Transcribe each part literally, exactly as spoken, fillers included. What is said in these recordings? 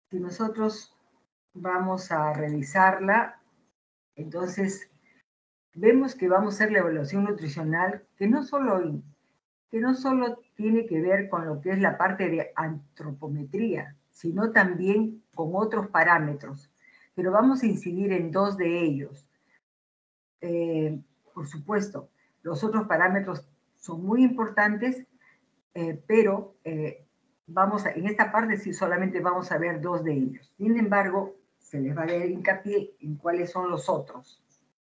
Si nosotros vamos a revisarla, entonces vemos que vamos a hacer la evaluación nutricional, que no solo, que no solo tiene que ver con lo que es la parte de antropometría, sino también con otros parámetros. Pero vamos a incidir en dos de ellos. Eh, por supuesto, los otros parámetros son muy importantes, eh, pero eh, vamos a, en esta parte sí solamente vamos a ver dos de ellos. Sin embargo, se les va a dar hincapié en cuáles son los otros.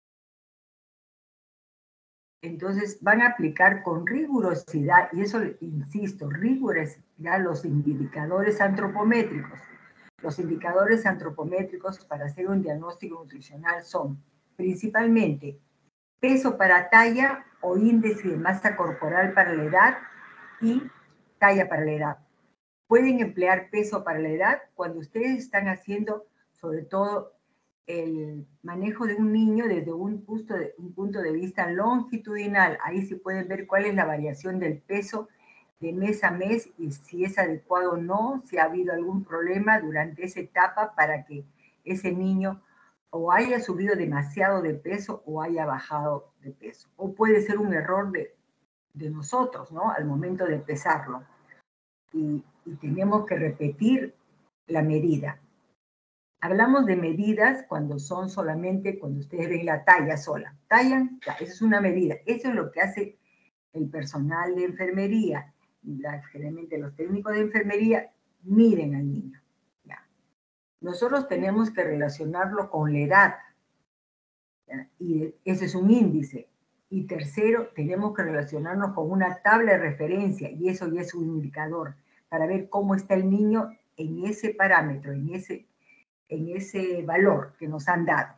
Entonces van a aplicar con rigurosidad, y eso insisto, rigurosidad los indicadores antropométricos. Los indicadores antropométricos para hacer un diagnóstico nutricional son principalmente peso para talla o índice de masa corporal para la edad y talla para la edad. Pueden emplear peso para la edad cuando ustedes están haciendo, sobre todo, el manejo de un niño desde un punto de, un punto de vista longitudinal. Ahí sí pueden ver cuál es la variación del peso de mes a mes y si es adecuado o no, si ha habido algún problema durante esa etapa para que ese niño o haya subido demasiado de peso o haya bajado de peso. O puede ser un error de, de nosotros, ¿no? Al momento de pesarlo. Y, y tenemos que repetir la medida. Hablamos de medidas cuando son solamente, cuando ustedes ven la talla sola. Tallan, ya, eso es una medida. Eso es lo que hace el personal de enfermería. La, generalmente los técnicos de enfermería miden al niño. Ya. Nosotros tenemos que relacionarlo con la edad. ¿Ya? Y ese es un índice. Y tercero, tenemos que relacionarnos con una tabla de referencia, y eso ya es un indicador, para ver cómo está el niño en ese parámetro, en ese en ese valor que nos han dado.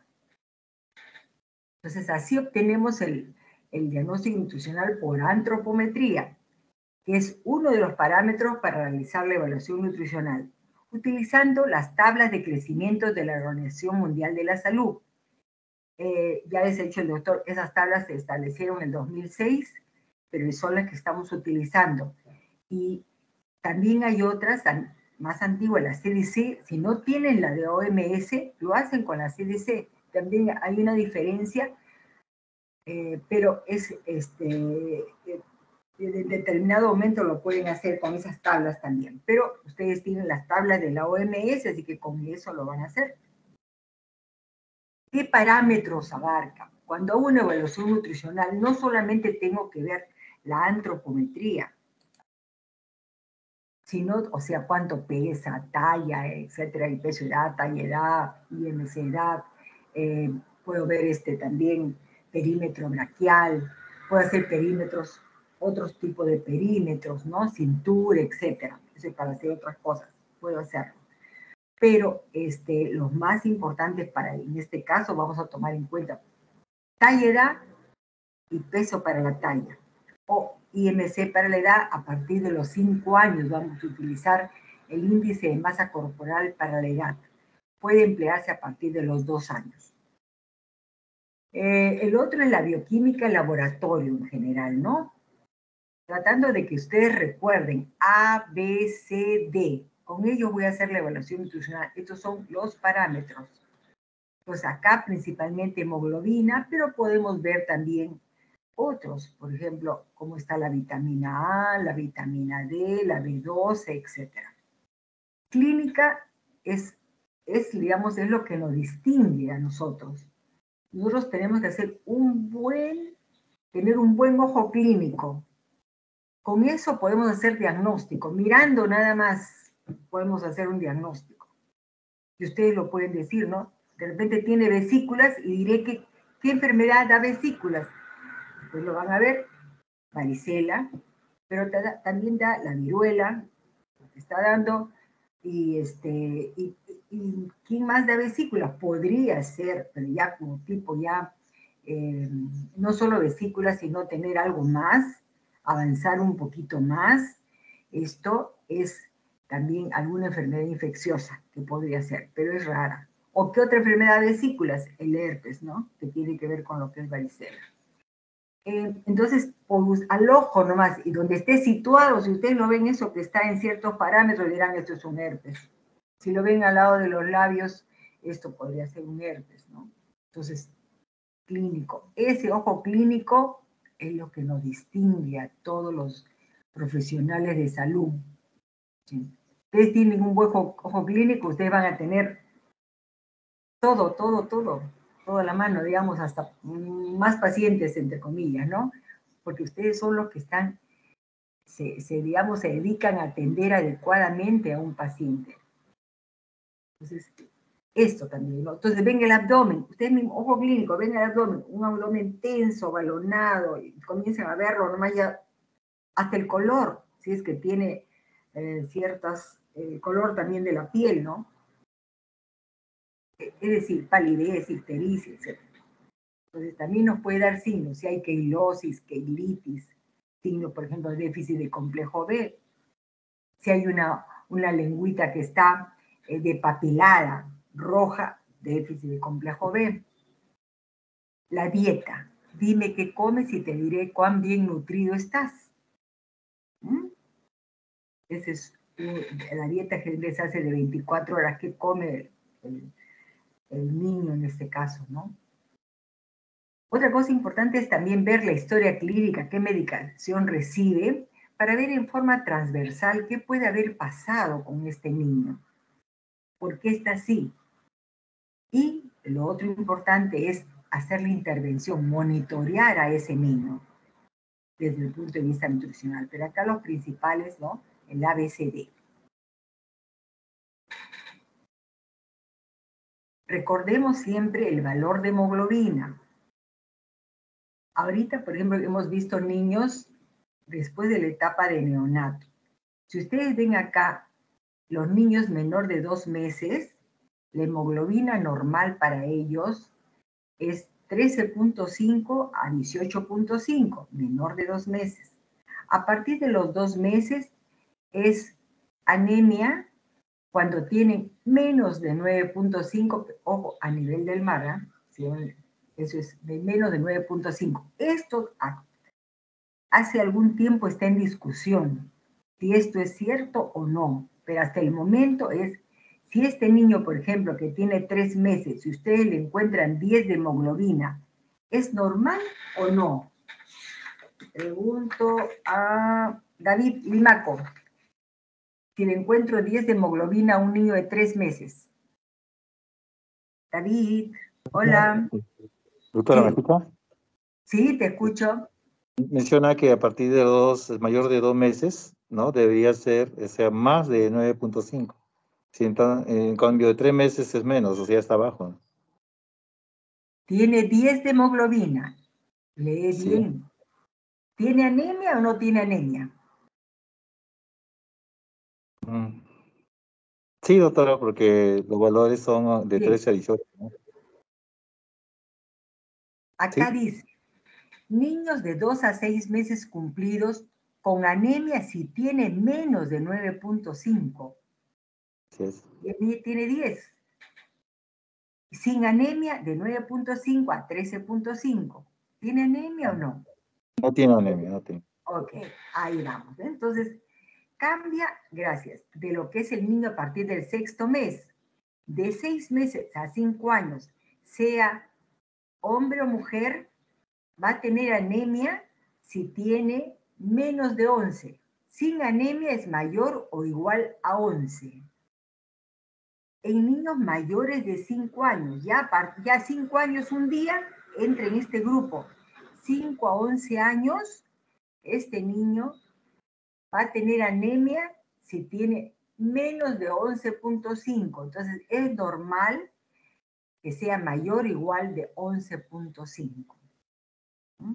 Entonces, así obtenemos el, el diagnóstico nutricional por antropometría, que es uno de los parámetros para realizar la evaluación nutricional, utilizando las tablas de crecimiento de la Organización Mundial de la Salud. Eh, ya les he dicho el doctor, esas tablas se establecieron en el dos mil seis, pero son las que estamos utilizando. Y también hay otras más antigua, la C D C, si no tienen la de O M S, lo hacen con la C D C. También hay una diferencia, eh, pero es este, en determinado momento lo pueden hacer con esas tablas también. Pero ustedes tienen las tablas de la O M S, así que con eso lo van a hacer. ¿Qué parámetros abarca? Cuando hago una evaluación nutricional, no solamente tengo que ver la antropometría, sino, o sea, cuánto pesa, talla, etcétera, y peso, edad, talla, edad, I M C, edad. Eh, puedo ver este también perímetro braquial, puedo hacer perímetros, otros tipos de perímetros, ¿no? Cintura, etcétera. Eso es para hacer otras cosas, puedo hacerlo. Pero este, los más importantes para, en este caso, vamos a tomar en cuenta talla, edad y peso para la talla. O I M C para la edad, a partir de los cinco años vamos a utilizar el índice de masa corporal para la edad. Puede emplearse a partir de los dos años. Eh, el otro es la bioquímica en laboratorio en general, ¿no? Tratando de que ustedes recuerden A, B, C, D. Con ellos voy a hacer la evaluación nutricional. Estos son los parámetros. Pues acá principalmente hemoglobina, pero podemos ver también otros, por ejemplo, cómo está la vitamina A, la vitamina D, la B doce, etcétera. Clínica es, es, digamos, es lo que nos distingue a nosotros. Nosotros tenemos que hacer un buen, tener un buen ojo clínico. Con eso podemos hacer diagnóstico. Mirando nada más podemos hacer un diagnóstico. Y ustedes lo pueden decir, ¿no? De repente tiene vesículas y diré que, ¿qué enfermedad da vesículas? Pues lo van a ver, varicela, pero da, también da la viruela, que está dando, y, este, y, y ¿quién más da vesículas? Podría ser, pero ya como tipo ya, eh, no solo vesículas, sino tener algo más, avanzar un poquito más. Esto es también alguna enfermedad infecciosa que podría ser, pero es rara. ¿O qué otra enfermedad de vesículas? El herpes, ¿no? Que tiene que ver con lo que es varicela. Eh, entonces, pues, al ojo nomás, y donde esté situado, si ustedes no ven eso que está en ciertos parámetros, dirán, esto es un herpes. Si lo ven al lado de los labios, esto podría ser un herpes, ¿no? Entonces, clínico. Ese ojo clínico es lo que nos distingue a todos los profesionales de salud. ¿Sí? Ustedes tienen un buen ojo, ojo clínico, ustedes van a tener todo, todo, todo, toda la mano, digamos, hasta más pacientes, entre comillas, ¿no? Porque ustedes son los que están, se, se, digamos, se dedican a atender adecuadamente a un paciente. Entonces, esto también, ¿no? Entonces, ven el abdomen, ustedes mismo, ojo clínico, ven el abdomen, un abdomen tenso, balonado, y comiencen a verlo, nomás ya, hasta el color, si es que tiene eh, ciertas, el color también de la piel, ¿no? Es decir, palidez, ictericia, etcétera. Entonces, también nos puede dar signos, si hay queilosis, queilitis, signo, por ejemplo, de déficit de complejo B, si hay una, una lengüita que está eh, depapilada, roja, déficit de complejo B. La dieta, dime qué comes y te diré cuán bien nutrido estás. ¿Mm? Esa es uh, la dieta que se hace de veinticuatro horas, ¿qué come el, el niño en este caso, ¿no? Otra cosa importante es también ver la historia clínica, qué medicación recibe, para ver en forma transversal qué puede haber pasado con este niño, por qué está así. Y lo otro importante es hacer la intervención, monitorear a ese niño desde el punto de vista nutricional. Pero acá los principales, ¿no? El A B C D. Recordemos siempre el valor de hemoglobina. Ahorita, por ejemplo, hemos visto niños después de la etapa de neonato. Si ustedes ven acá, los niños menor de dos meses, la hemoglobina normal para ellos es trece punto cinco a dieciocho punto cinco, menor de dos meses. A partir de los dos meses es anemia cuando tienen menos de nueve punto cinco, ojo, a nivel del mar, ¿eh? ¿Sí? Eso es de menos de nueve punto cinco. Esto hace algún tiempo está en discusión, si esto es cierto o no, pero hasta el momento es, si este niño, por ejemplo, que tiene tres meses, si ustedes le encuentran diez de hemoglobina, ¿es normal o no? Pregunto a David Limaco, si le encuentro diez de hemoglobina a un niño de tres meses. David, hola. Doctora, Sí. ¿me escucha? Sí, te escucho. Menciona que a partir de dos, mayor de dos meses, ¿no? Debería ser, o sea, más de nueve punto cinco. Si en, en cambio de tres meses es menos, o sea, está abajo. Tiene diez de hemoglobina. Lee Sí. bien. ¿Tiene anemia o no tiene anemia? Mm. Sí, doctora, porque los valores son de Sí. trece a dieciocho, ¿no? Acá ¿Sí? dice, niños de dos a seis meses cumplidos con anemia si tiene menos de nueve punto cinco. Sí es. Tiene diez. Sin anemia de nueve punto cinco a trece punto cinco. ¿Tiene anemia o no? No tiene anemia, no tiene. Ok, ahí vamos. Entonces, cambia, gracias, de lo que es el niño a partir del sexto mes. De seis meses a cinco años, sea hombre o mujer, va a tener anemia si tiene menos de once. Sin anemia es mayor o igual a once. En niños mayores de cinco años, ya, ya cinco años un día, entra en este grupo. cinco a once años, este niño va a tener anemia si tiene menos de once punto cinco. Entonces, es normal que sea mayor o igual de once punto cinco. ¿Mm?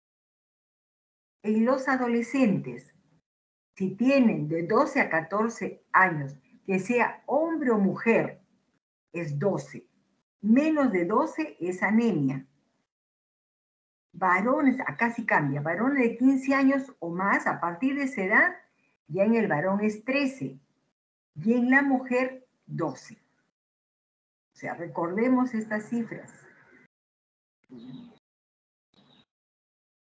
En los adolescentes, si tienen de doce a catorce años, que sea hombre o mujer, es doce. Menos de doce es anemia. Varones, acá sí cambia, varones de quince años o más, a partir de esa edad, ya en el varón es trece. Y en la mujer, doce. O sea, recordemos estas cifras.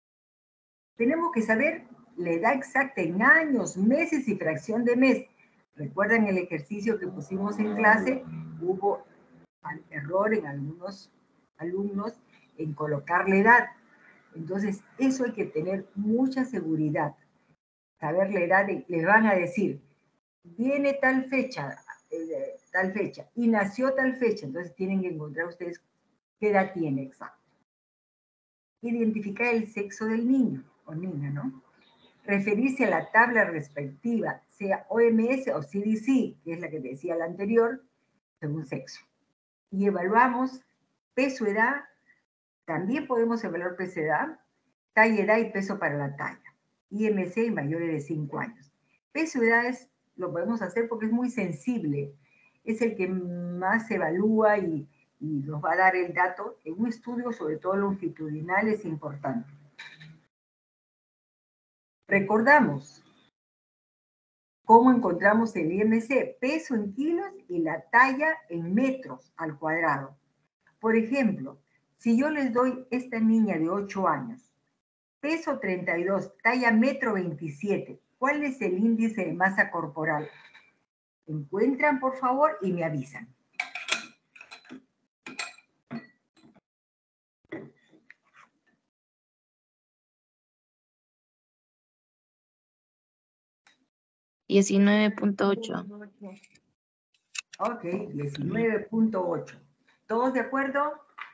Tenemos que saber la edad exacta en años, meses y fracción de mes, ¿Recuerdan el ejercicio que pusimos en clase? Hubo error en algunos alumnos en colocar la edad. Entonces, eso hay que tener mucha seguridad. Saber la edad, de, les van a decir, viene tal fecha, eh, tal fecha, y nació tal fecha, entonces tienen que encontrar ustedes qué edad tiene exacto. Identificar el sexo del niño o niña, ¿no? Referirse a la tabla respectiva, sea O M S o C D C, que es la que decía la anterior, según sexo. Y evaluamos peso, edad, también podemos evaluar peso, edad, talla, edad y peso para la talla. I M C y mayores de cinco años. Peso, edad es, lo podemos hacer porque es muy sensible, es el que más se evalúa y, y nos va a dar el dato en un estudio, sobre todo longitudinal, es importante. Recordamos cómo encontramos el I M C, peso en kilos y la talla en metros al cuadrado. Por ejemplo, si yo les doy esta niña de ocho años, peso treinta y dos, talla metro veintisiete, ¿cuál es el índice de masa corporal? Encuentran, por favor, y me avisan. diecinueve punto ocho. Ok, diecinueve punto ocho. ¿Todos de acuerdo?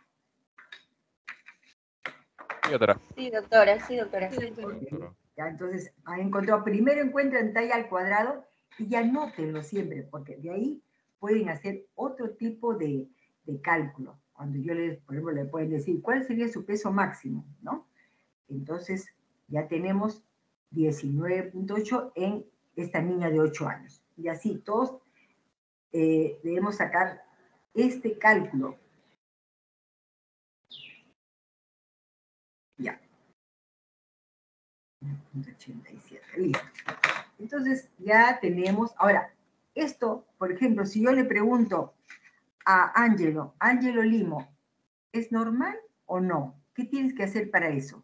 Sí, doctora. Sí, doctora, sí, doctora. Okay. Ya, entonces, ha encontrado, primero encuentran talla al cuadrado y anótenlo siempre, porque de ahí pueden hacer otro tipo de, de cálculo. Cuando yo les, por ejemplo, le pueden decir, ¿cuál sería su peso máximo? ¿No? Entonces, ya tenemos diecinueve punto ocho en esta niña de ocho años. Y así, todos eh, debemos sacar este cálculo. Ya. ochenta y siete, listo. Entonces, ya tenemos, ahora, esto, por ejemplo, si yo le pregunto a Ángelo, Ángelo Limo, ¿es normal o no? ¿Qué tienes que hacer para eso?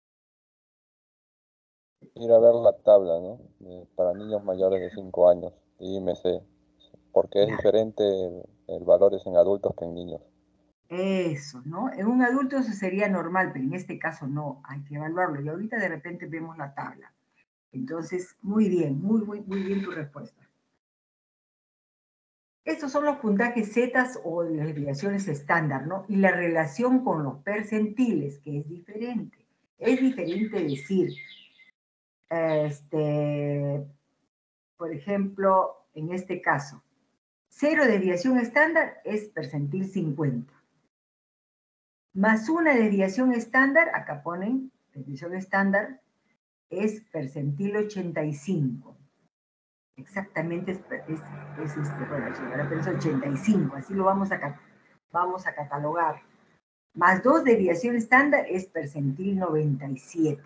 Ir a ver la tabla, ¿no? Eh, para niños mayores de cinco años, I M C, porque es Ya. diferente el, el valores en adultos que en niños. Eso, ¿no? En un adulto eso sería normal, pero en este caso no, hay que evaluarlo. Y ahorita de repente vemos la tabla. Entonces, muy bien, muy, muy, muy bien tu respuesta. Estos son los puntajes zetas o las desviaciones estándar, ¿no? Y la relación con los percentiles, que es diferente. Es diferente decir, este, por ejemplo, en este caso, cero desviación estándar es percentil cincuenta. Más una desviación estándar, acá ponen, desviación estándar, es percentil ochenta y cinco. Exactamente es, es, es este, bueno, ahora pero es ochenta y cinco, así lo vamos a, vamos a catalogar. Más dos desviación estándar es percentil noventa y siete.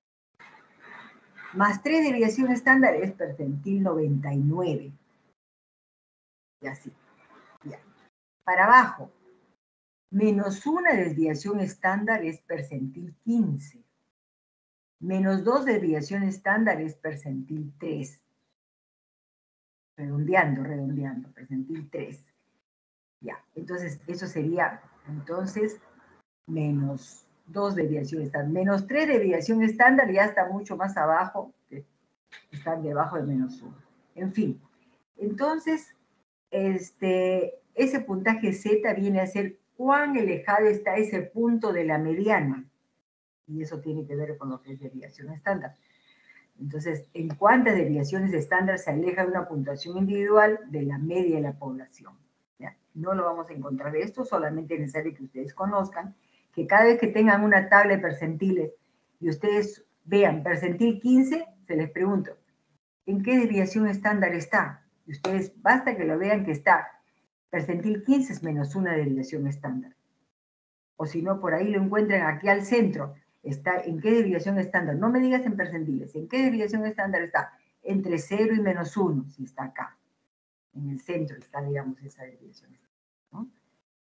Más tres desviación estándar es percentil noventa y nueve. Y así. Ya. Para abajo, menos una desviación estándar es percentil quince. Menos dos desviación estándar es percentil tres. Redondeando, redondeando, percentil tres. Ya, entonces eso sería, entonces, menos dos desviación estándar. Menos tres desviación estándar ya está mucho más abajo, están debajo de menos uno. En fin, entonces, este, ese puntaje Z viene a ser cuán alejado está ese punto de la mediana. Y eso tiene que ver con lo que es desviación estándar. Entonces, ¿en cuántas desviaciones estándar se aleja una puntuación individual de la media de la población? ¿Ya? No lo vamos a encontrar esto, solamente es necesario que ustedes conozcan que cada vez que tengan una tabla de percentiles y ustedes vean percentil quince, se les pregunta, ¿en qué desviación estándar está? Y ustedes, basta que lo vean que está percentil quince es menos una desviación estándar. O si no, por ahí lo encuentran aquí al centro. Está en qué desviación estándar. No me digas en percentiles. ¿En qué desviación estándar está? Entre cero y menos uno, si está acá. En el centro está, digamos, esa desviación. ¿No?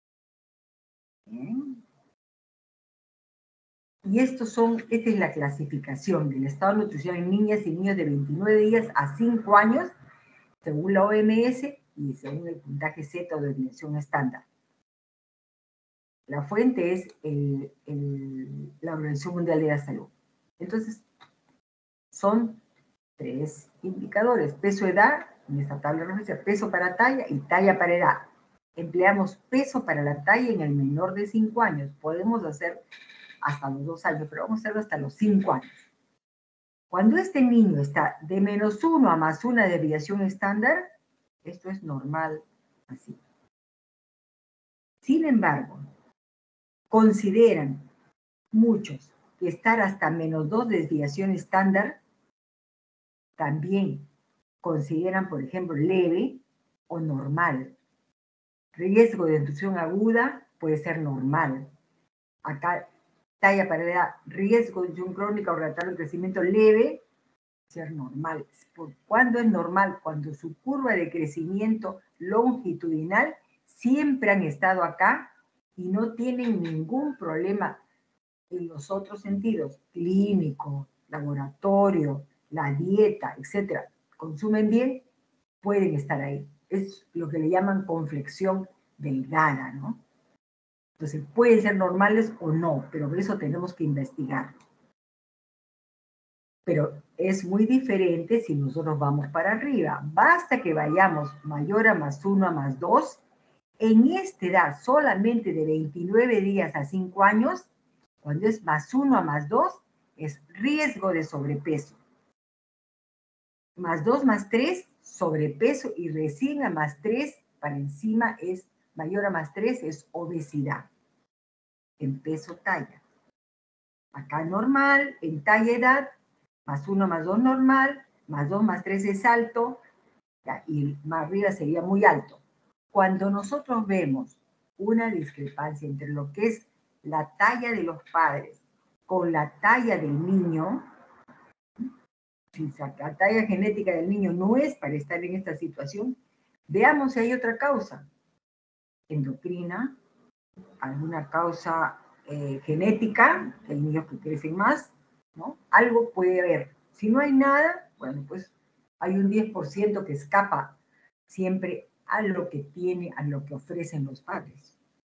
Bien. Y estos son, esta es la clasificación del estado de nutrición en niñas y niños de veintinueve días a cinco años según la O M S y según el puntaje Z o desviación estándar. La fuente es el, el, la Organización Mundial de la Salud. Entonces, son tres indicadores: peso, edad, en esta tabla de referencia, peso para talla y talla para edad. Empleamos peso para la talla en el menor de cinco años. Podemos hacer hasta los dos años, pero vamos a hacerlo hasta los cinco años. Cuando este niño está de menos uno a más una desviación estándar, esto es normal, así. Sin embargo, consideran muchos que estar hasta menos dos desviación estándar también consideran, por ejemplo, leve o normal. Riesgo de obstrucción aguda puede ser normal. Acá, talla para la edad, riesgo de obstrucción crónica o retardo de crecimiento leve, ser normal. ¿Cuándo es normal? Cuando su curva de crecimiento longitudinal siempre han estado acá y no tienen ningún problema en los otros sentidos, clínico, laboratorio, la dieta, etcétera. Consumen bien, pueden estar ahí. Es lo que le llaman conflexión delgada, ¿no? Entonces, pueden ser normales o no, pero eso tenemos que investigar. Pero es muy diferente si nosotros vamos para arriba. Basta que vayamos mayor a más uno a más dos. En esta edad, solamente de veintinueve días a cinco años, cuando es más uno a más dos, es riesgo de sobrepeso. Más dos más tres, sobrepeso, y recién a más tres, para encima es mayor a más tres, es obesidad. En peso talla. Acá normal, en talla edad, más uno más dos normal, más dos más tres es alto, ya, y más arriba sería muy alto. Cuando nosotros vemos una discrepancia entre lo que es la talla de los padres con la talla del niño, si la talla genética del niño no es para estar en esta situación, veamos si hay otra causa. Endocrina, alguna causa eh, genética, hay niños que crecen más, ¿no? Algo puede haber. Si no hay nada, bueno, pues hay un diez por ciento que escapa siempre a lo que tiene, a lo que ofrecen los padres.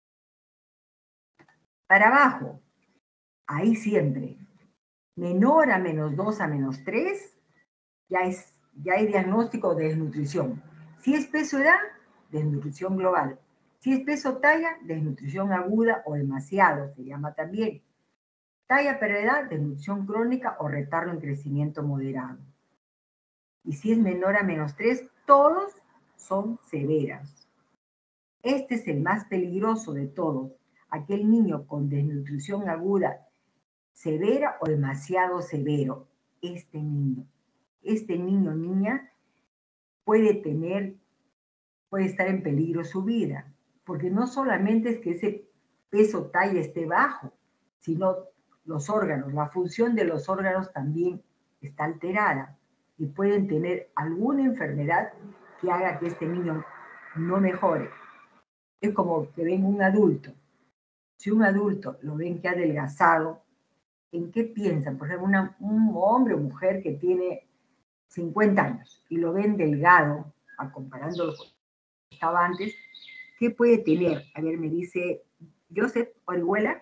Para abajo, ahí siempre, menor a menos dos a menos tres, ya, es, ya hay diagnóstico de desnutrición. Si es peso edad, desnutrición global. Si es peso talla, desnutrición aguda o demasiado, se llama también. Talla para edad, desnutrición crónica o retardo en crecimiento moderado. Y si es menor a menos tres, todos son severas. Este es el más peligroso de todos, aquel niño con desnutrición aguda severa o demasiado severo. Este niño, este niño o niña puede tener, puede estar en peligro su vida, porque no solamente es que ese peso talla esté bajo, sino los órganos, la función de los órganos también está alterada y pueden tener alguna enfermedad que haga que este niño no mejore. Es como que ven un adulto. Si un adulto lo ven que ha adelgazado, ¿en qué piensan? Por ejemplo, una, un hombre o mujer que tiene cincuenta años y lo ven delgado, a comparándolo con lo que estaba antes, ¿qué puede tener? A ver, me dice Joseph Orihuela.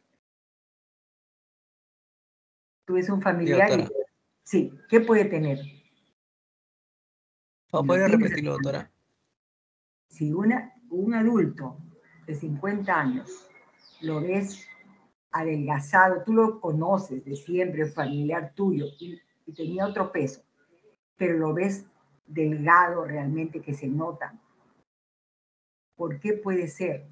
Tú eres un familiar y... Sí, ¿qué puede tener? ¿Puede repetirlo, doctora? Si una, un adulto de cincuenta años lo ves adelgazado, tú lo conoces de siempre, familiar tuyo, y, y tenía otro peso, pero lo ves delgado realmente, que se nota. ¿Por qué puede ser?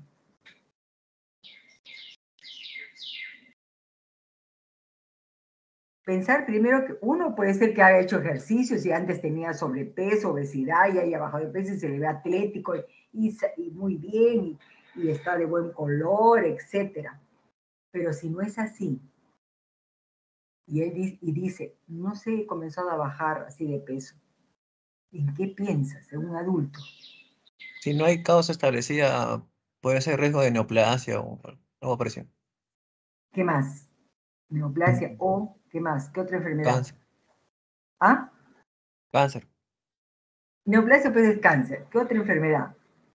Pensar primero que uno puede ser que haya hecho ejercicios y antes tenía sobrepeso, obesidad, y haya bajado de peso y se le ve atlético y, y, y muy bien, y, y está de buen color, etcétera. Pero si no es así, y él y dice, no sé, he comenzado a bajar así de peso, ¿en qué piensas en un adulto? Si no hay causa establecida, puede ser riesgo de neoplasia o algo parecido. ¿Qué más? Neoplasia o, ¿qué más? ¿Qué otra enfermedad? Cáncer. ¿Ah? Cáncer. Neoplasia pues es cáncer. ¿Qué otra enfermedad?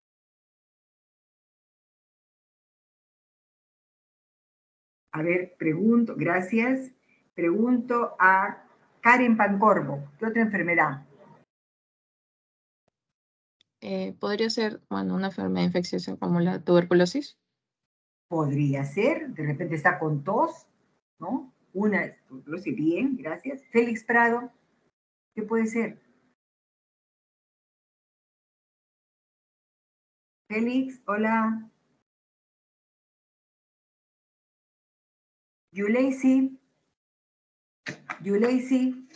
A ver, pregunto, gracias. Pregunto a Karen Pancorbo. ¿Qué otra enfermedad? Eh, podría ser, bueno, una enfermedad infecciosa como la tuberculosis. Podría ser, de repente está con tos, ¿no? Una, lo sé bien, gracias. Félix Prado, ¿qué puede ser? Félix, hola. Yuleisi, Yuleisi,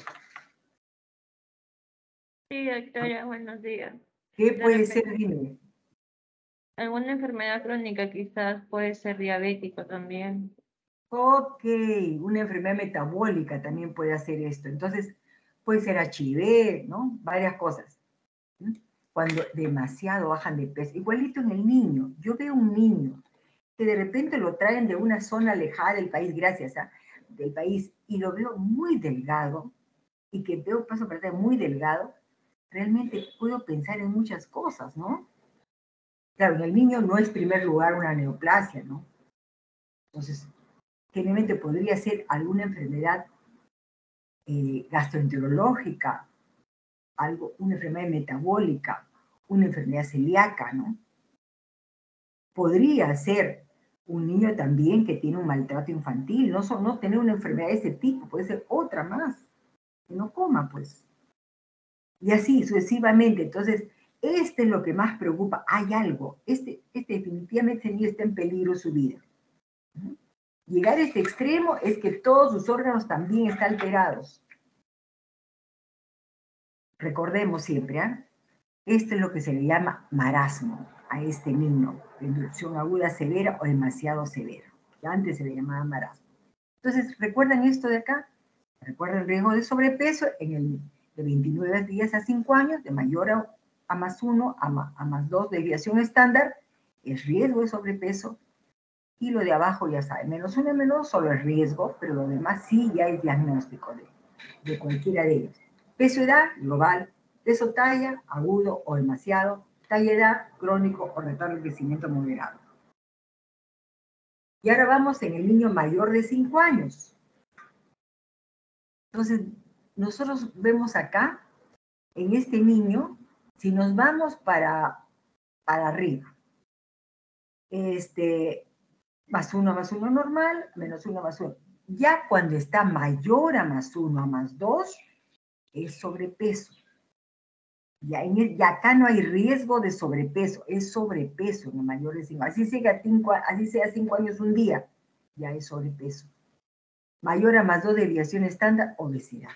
Sí, doctora, buenos días. ¿qué De puede ser? repente, Dime. alguna enfermedad crónica quizás puede ser diabético también. Ok, una enfermedad metabólica también puede hacer esto. Entonces, puede ser H I V, ¿no? Varias cosas. ¿Mm? Cuando demasiado bajan de peso. Igualito en el niño. Yo veo un niño que de repente lo traen de una zona alejada del país, gracias a, del país, y lo veo muy delgado, y que veo paso para atrás muy delgado, realmente puedo pensar en muchas cosas, ¿no? Claro, en el niño no es primer lugar una neoplasia, ¿no? Entonces, generalmente podría ser alguna enfermedad eh, gastroenterológica, algo, una enfermedad metabólica, una enfermedad celíaca, ¿no? Podría ser un niño también que tiene un maltrato infantil, no, son, no tener una enfermedad de ese tipo, puede ser otra más, que no coma, pues. Y así sucesivamente. Entonces, este es lo que más preocupa. Hay algo, este, este definitivamente ese niño está en peligro su vida. ¿Mm? Llegar a este extremo es que todos sus órganos también están alterados. Recordemos siempre, ¿eh? Esto es lo que se le llama marasmo a este niño, de inducción aguda severa o demasiado severa, que antes se le llamaba marasmo. Entonces, ¿recuerdan esto de acá? ¿Recuerdan el riesgo de sobrepeso en el de veintinueve días a cinco años, de mayor a, a más uno a, ma, a más dos desviación estándar? Es riesgo de sobrepeso. Y lo de abajo ya saben, menos uno, menos dos, solo es riesgo, pero lo demás sí ya es diagnóstico de, de cualquiera de ellos. Peso, edad, global. Peso, talla, agudo o demasiado. Talla, edad, crónico o retardo de crecimiento moderado. Y ahora vamos en el niño mayor de cinco años. Entonces, nosotros vemos acá, en este niño, si nos vamos para, para arriba, este, más uno más uno normal, menos uno más uno. Ya cuando está mayor a más uno a más dos, es sobrepeso. Ya, en el, ya acá no hay riesgo de sobrepeso, es sobrepeso en el mayor de cinco. Así sea cinco, así sea cinco años un día, ya es sobrepeso. Mayor a más dos, desviación estándar, obesidad.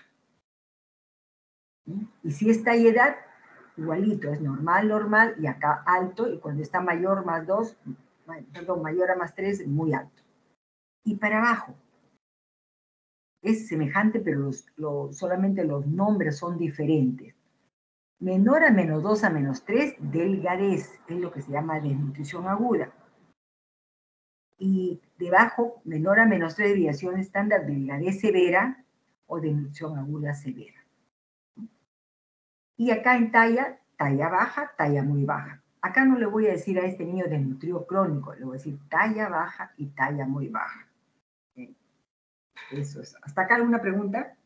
¿Sí? Y si está en edad, igualito, es normal, normal, y acá alto, y cuando está mayor más dos, perdón, mayor a más tres, muy alto. Y para abajo, es semejante, pero los, los, solamente los nombres son diferentes. Menor a menos dos a menos tres, delgadez, es lo que se llama desnutrición aguda. Y debajo, menor a menos tres, desviación estándar, delgadez severa o desnutrición aguda severa. Y acá en talla, talla baja, talla muy baja. Acá no le voy a decir a este niño desnutrido crónico, le voy a decir talla baja y talla muy baja. Eso es. ¿Hasta acá alguna pregunta?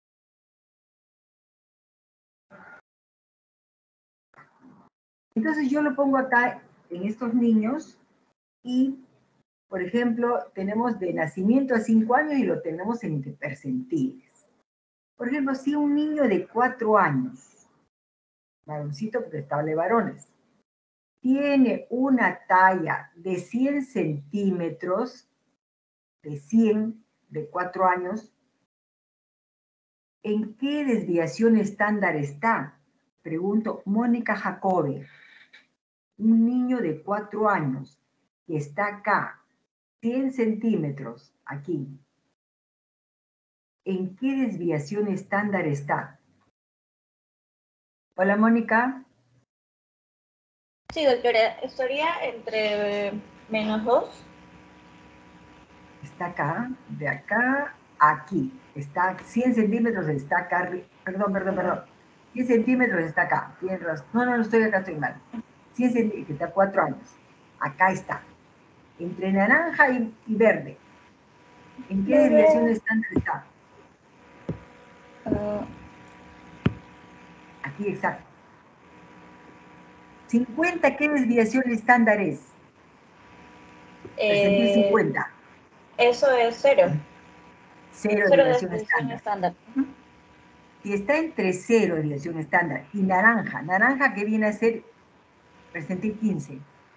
Entonces yo lo pongo acá en estos niños y, por ejemplo, tenemos de nacimiento a cinco años y lo tenemos en percentiles. Por ejemplo, si un niño de cuatro años, varoncito porque estable varones, tiene una talla de cien centímetros, de cien, de cuatro años, ¿en qué desviación estándar está? Pregunto, Mónica Jacobe. Un niño de cuatro años que está acá, cien centímetros, aquí. ¿En qué desviación estándar está? Hola, Mónica. Sí, doctora, estaría entre menos dos. Está acá, de acá a aquí. Está cien centímetros, está acá, perdón, perdón, perdón. cien centímetros está acá. Tienes razón. No, no, no estoy acá, estoy mal. cien centímetros, que está a cuatro años. Acá está. Entre naranja y, y verde. ¿En qué Verde. desviación estándar está? Ah, Aquí, exacto. cincuenta, ¿qué desviación estándar es? Percentil eh, cincuenta. eso es cero. Cero Cero desviación desviación estándar. estándar. Ujú. Si está entre cero desviación estándar y naranja, naranja que viene a ser percentil quince.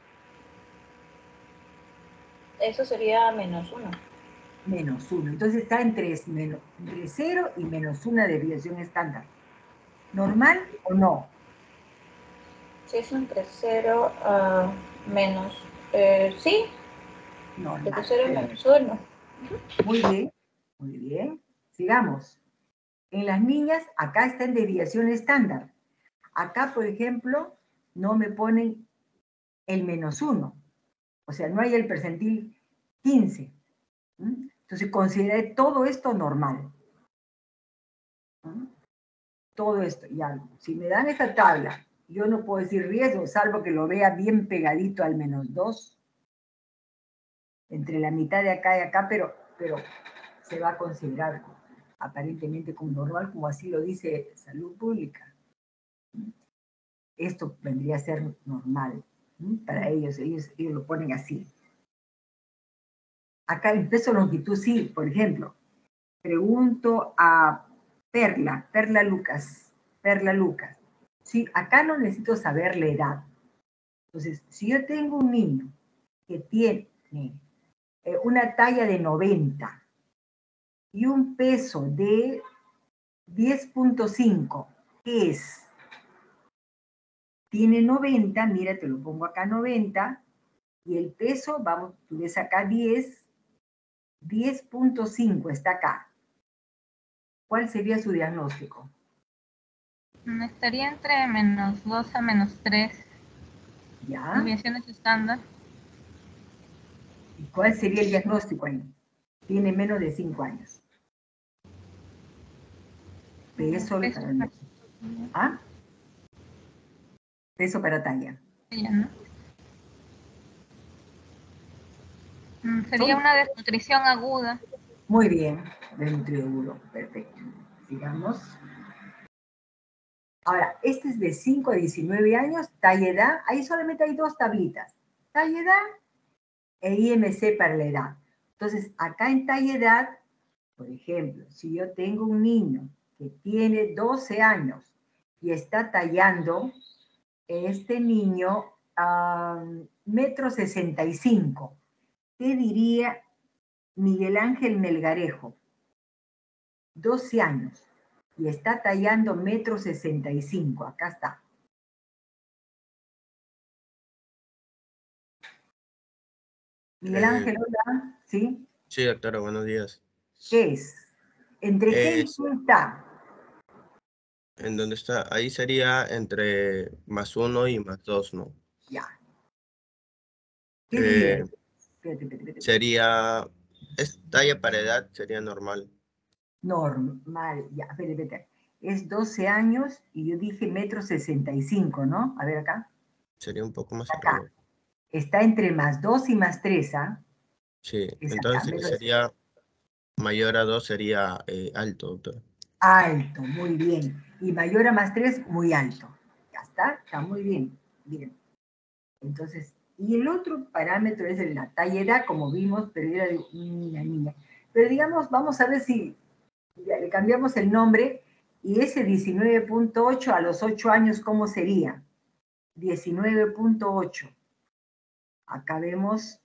Eso sería menos uno. Menos uno. Entonces está entre, menos, entre cero y menos una desviación estándar. ¿Normal o no? Si es entre cero a menos. Eh, sí, Normal. entre cero y menos uno. Muy bien, muy bien. Sigamos. En las niñas, acá está en desviación estándar. Acá, por ejemplo, no me ponen el menos uno. O sea, no hay el percentil quince. ¿Mm? Entonces, consideré todo esto normal. ¿Mm? Todo esto, ya. Si me dan esta tabla, yo no puedo decir riesgo, salvo que lo vea bien pegadito al menos dos. Entre la mitad de acá y acá, pero, pero se va a considerar aparentemente como normal, como así lo dice Salud Pública. Esto vendría a ser normal, ¿sí? Para ellos, ellos, ellos lo ponen así. Acá el peso longitud, sí, por ejemplo, pregunto a Perla, Perla Lucas, Perla Lucas. Sí, acá no necesito saber la edad. Entonces, si yo tengo un niño que tiene eh, una talla de noventa y un peso de diez punto cinco, ¿qué es? Tiene noventa, mira, te lo pongo acá noventa, y el peso, vamos, tú ves acá diez, diez punto cinco está acá. ¿Cuál sería su diagnóstico? Estaría entre menos dos a menos tres. ¿Ya? Desviaciones estándar. ¿Y cuál sería el diagnóstico ahí? Tiene menos de cinco años. Peso Peso para... para- ¿Ah? Peso para talla. ella, ¿no? Mm, Sería Son- una desnutrición aguda. Muy bien, desnutrido, perfecto. Sigamos. Ahora, este es de cinco a diecinueve años, talla edad, ahí solamente hay dos tablitas, talla edad e I M C para la edad. Entonces, acá en talla edad, por ejemplo, si yo tengo un niño que tiene doce años y está tallando, este niño, um, metro sesenta y cinco, ¿qué diría Miguel Ángel Melgarejo? doce años y está tallando metro sesenta y cinco, acá está. Miguel Eh, Ángel, hola, ¿sí? sí, doctora, buenos días. ¿Qué es? ¿Entre qué y Es, qué está? ¿en dónde está? Ahí sería entre más uno y más dos, ¿no? Ya. ¿Qué diría? Eh, Espérate, espérate, espérate. sería, es talla para edad, sería normal. Normal, ya, espérate, espérate. Es doce años y yo dije metro sesenta y cinco, ¿no? A ver acá. Sería un poco más Acá. arriba. Está entre más dos y más tres, ¿ah? Sí, Es acá, entonces metro sería mayor a dos, sería eh, alto, doctora. alto, muy bien. Y mayor a más tres, muy alto. Ya está, está muy bien. Bien. Entonces, y el otro parámetro es la talla edad, como vimos, pero era de una niña. Pero digamos, vamos a ver si ya le cambiamos el nombre y ese diecinueve punto ocho a los ocho años, ¿cómo sería? diecinueve punto ocho. Acá vemos,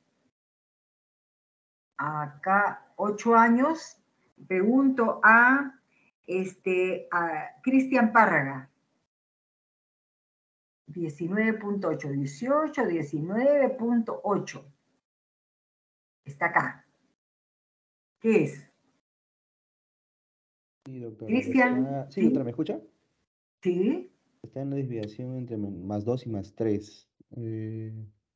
acá ocho años. Pregunto a, este, a Cristian Párraga. diecinueve punto ocho, dieciocho, diecinueve punto ocho. Está acá. ¿Qué es? Sí, doctora. Cristian, Está... Sí, doctora, ¿sí? ¿me escucha? ¿Sí? Está en la desviación entre men- más dos y más tres. Eh,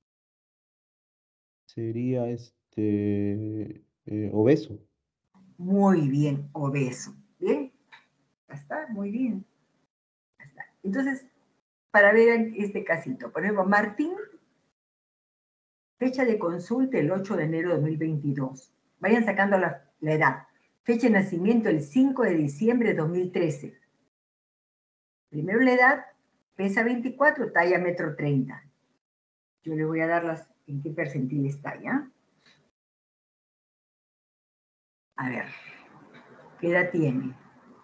sería este eh, obeso. Muy bien, obeso. ¿Bien? Ya está, muy bien. Entonces, para ver este casito, por ejemplo, Martín, fecha de consulta el ocho de enero de dos mil veintidós. Vayan sacando la, la edad. Fecha de nacimiento el cinco de diciembre de dos mil trece. Primero la edad, pesa veinticuatro, talla metro treinta. Yo le voy a dar las, en qué percentil está, ¿ya? A ver, ¿qué edad tiene?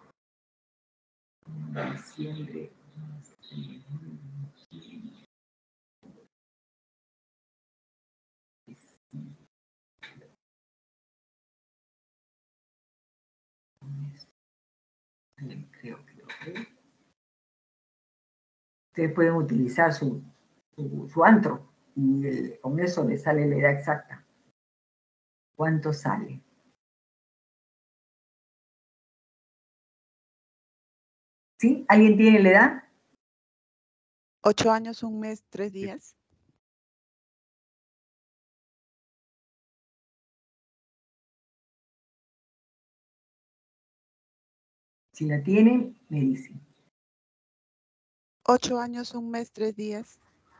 Diciembre. Creo, creo, creo. Ustedes pueden utilizar su, su, su antro y el, con eso les sale la edad exacta. ¿Cuánto sale? ¿Sí? ¿Alguien tiene la edad? Ocho años, un mes, tres días. Si la tienen, me dicen. Ocho años, un mes, tres días.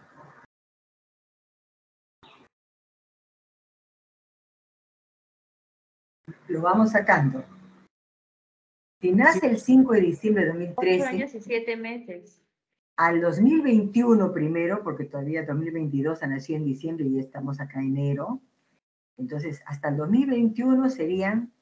Lo vamos sacando. Si nace el cinco de diciembre de dos mil trece. Ocho años y siete meses. Al dos mil veintiuno primero, porque todavía dos mil veintidós ha nacido en diciembre y ya estamos acá en enero. Entonces, hasta el dos mil veintiuno serían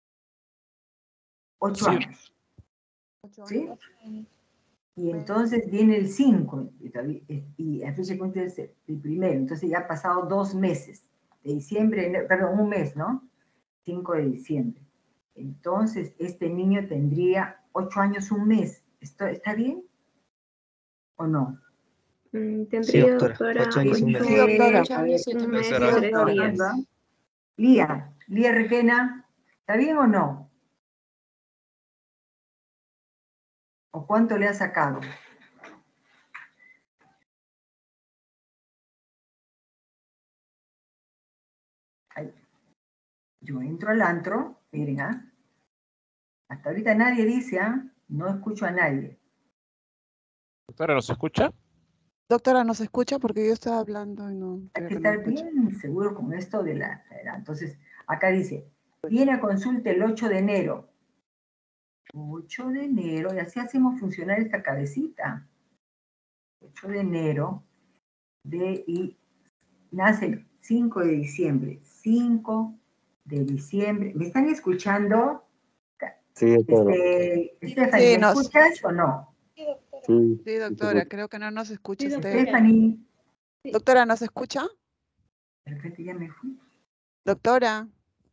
ocho Sí. años. ¿Sí? Y entonces viene el cinco, y, todavía- y a fecha de cuenta es el primero. Entonces ya ha pasado dos meses, de diciembre, enero, perdón, un mes, ¿no? cinco de diciembre. Entonces, este niño tendría ocho años, un mes. ¿Esto está bien? ¿O no? Mm, Sí, Tendría, doctora. doctora, Ocho años, un mes. Sí, doctora. Ocho años, siete un mes meses. y tres Doctora. días. Lía, Lía Requena, ¿está bien o no? ¿O cuánto le ha sacado? Ahí. Yo entro al antro, miren, ¿ah? Hasta ahorita nadie dice, ¿ah? No escucho a nadie. Doctora, ¿nos escucha? Doctora, ¿nos escucha? Porque yo estaba hablando y no. Hay creo que que no estar escucha. bien seguro con esto de la la edad. Entonces, acá dice, viene a consulta el ocho de enero. ocho de enero, y así hacemos funcionar esta cabecita. ocho de enero, de, y nace el cinco de diciembre. cinco de diciembre. ¿Me están escuchando? Sí, doctora. Este, Stephanie, Sí, ¿me nos- escuchas o no? Sí, Sí, doctora, creo que no nos escucha usted. Stephanie. Doctora, ¿nos escucha? De repente ya me fui. Doctora.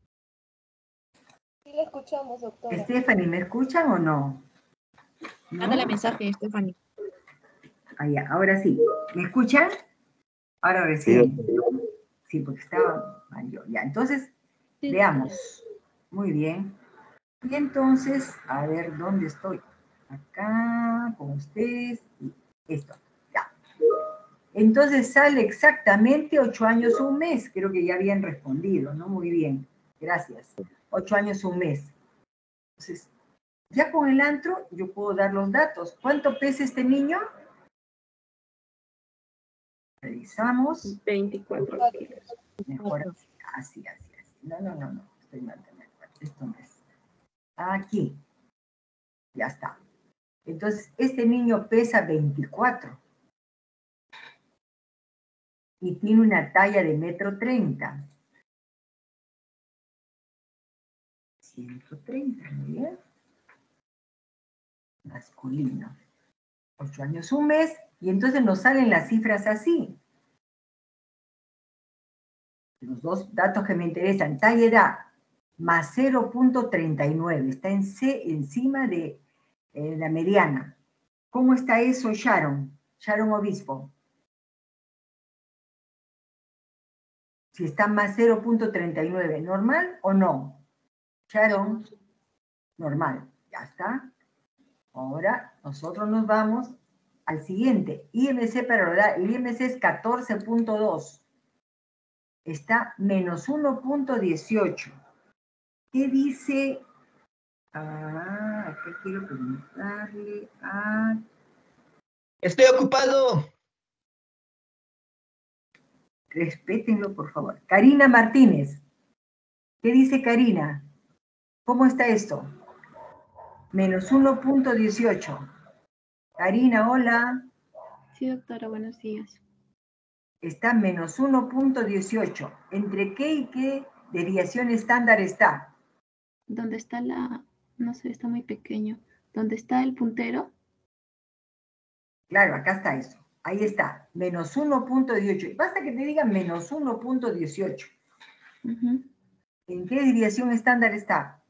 Sí, le escuchamos, doctora. Stephanie, ¿me escuchan o no? ¿No? Mándale mensaje, Stephanie. Ah, ya, ahora sí. ¿Me escuchan? Ahora sí, recién. doctora. Sí, porque estaba mal yo. Ya, entonces, veamos. Muy bien. Y entonces, a ver, ¿dónde estoy? Acá, con ustedes, y esto. Ya. Entonces sale exactamente ocho años, un mes. Creo que ya habían respondido, ¿no? Muy bien. Gracias. Ocho años, un mes. Entonces, ya con el antro, yo puedo dar los datos. ¿Cuánto pesa este niño? Revisamos. veinticuatro kilos. Mejor así, así, así, así. No, no, no, no. Estoy mal también. Esto no es. Aquí. Ya está. Entonces, este niño pesa veinticuatro. Y tiene una talla de metro treinta. ciento treinta, muy bien. Masculino. Ocho años, un mes. Y entonces nos salen las cifras así. Los dos datos que me interesan. Talla edad más cero punto treinta y nueve. Está en C, encima de eh, la mediana. ¿Cómo está eso, Sharon? Sharon Obispo. Si está más cero punto treinta y nueve, ¿normal o no? Sharon, normal. Ya está. Ahora nosotros nos vamos al siguiente. I M C para la edad. El I M C es catorce punto dos. Está menos uno punto dieciocho. ¿Qué dice? Ah, acá quiero preguntarle a Estoy ocupado. Respétenlo, por favor. Karina Martínez. ¿Qué dice Karina? ¿Cómo está esto? Menos uno punto dieciocho. Karina, hola. Sí, doctora, buenos días. Está menos uno punto dieciocho. ¿Entre qué y qué desviación estándar está? ¿Dónde está la...? No sé, está muy pequeño. ¿Dónde está el puntero? Claro, acá está eso. Ahí está, menos uno punto dieciocho. Basta que te diga menos uno punto dieciocho. Ujú. ¿En qué desviación estándar está?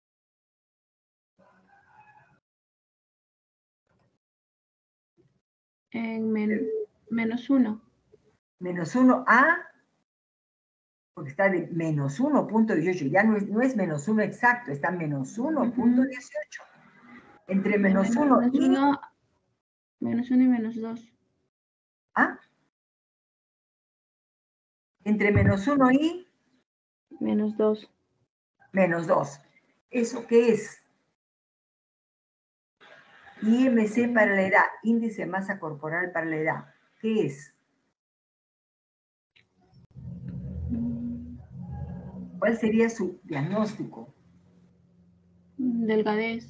En men- menos uno. Menos uno a, porque está de menos uno punto dieciocho. Ya no es, no es menos uno exacto, está menos uno punto dieciocho. Entre De menos men- uno menos y... uno, menos uno y menos dos. ¿Ah? Entre menos uno y... Menos dos. Menos dos. ¿Eso qué es? I M C para la edad, índice de masa corporal para la edad. ¿Qué es? ¿Cuál sería su diagnóstico? Delgadez.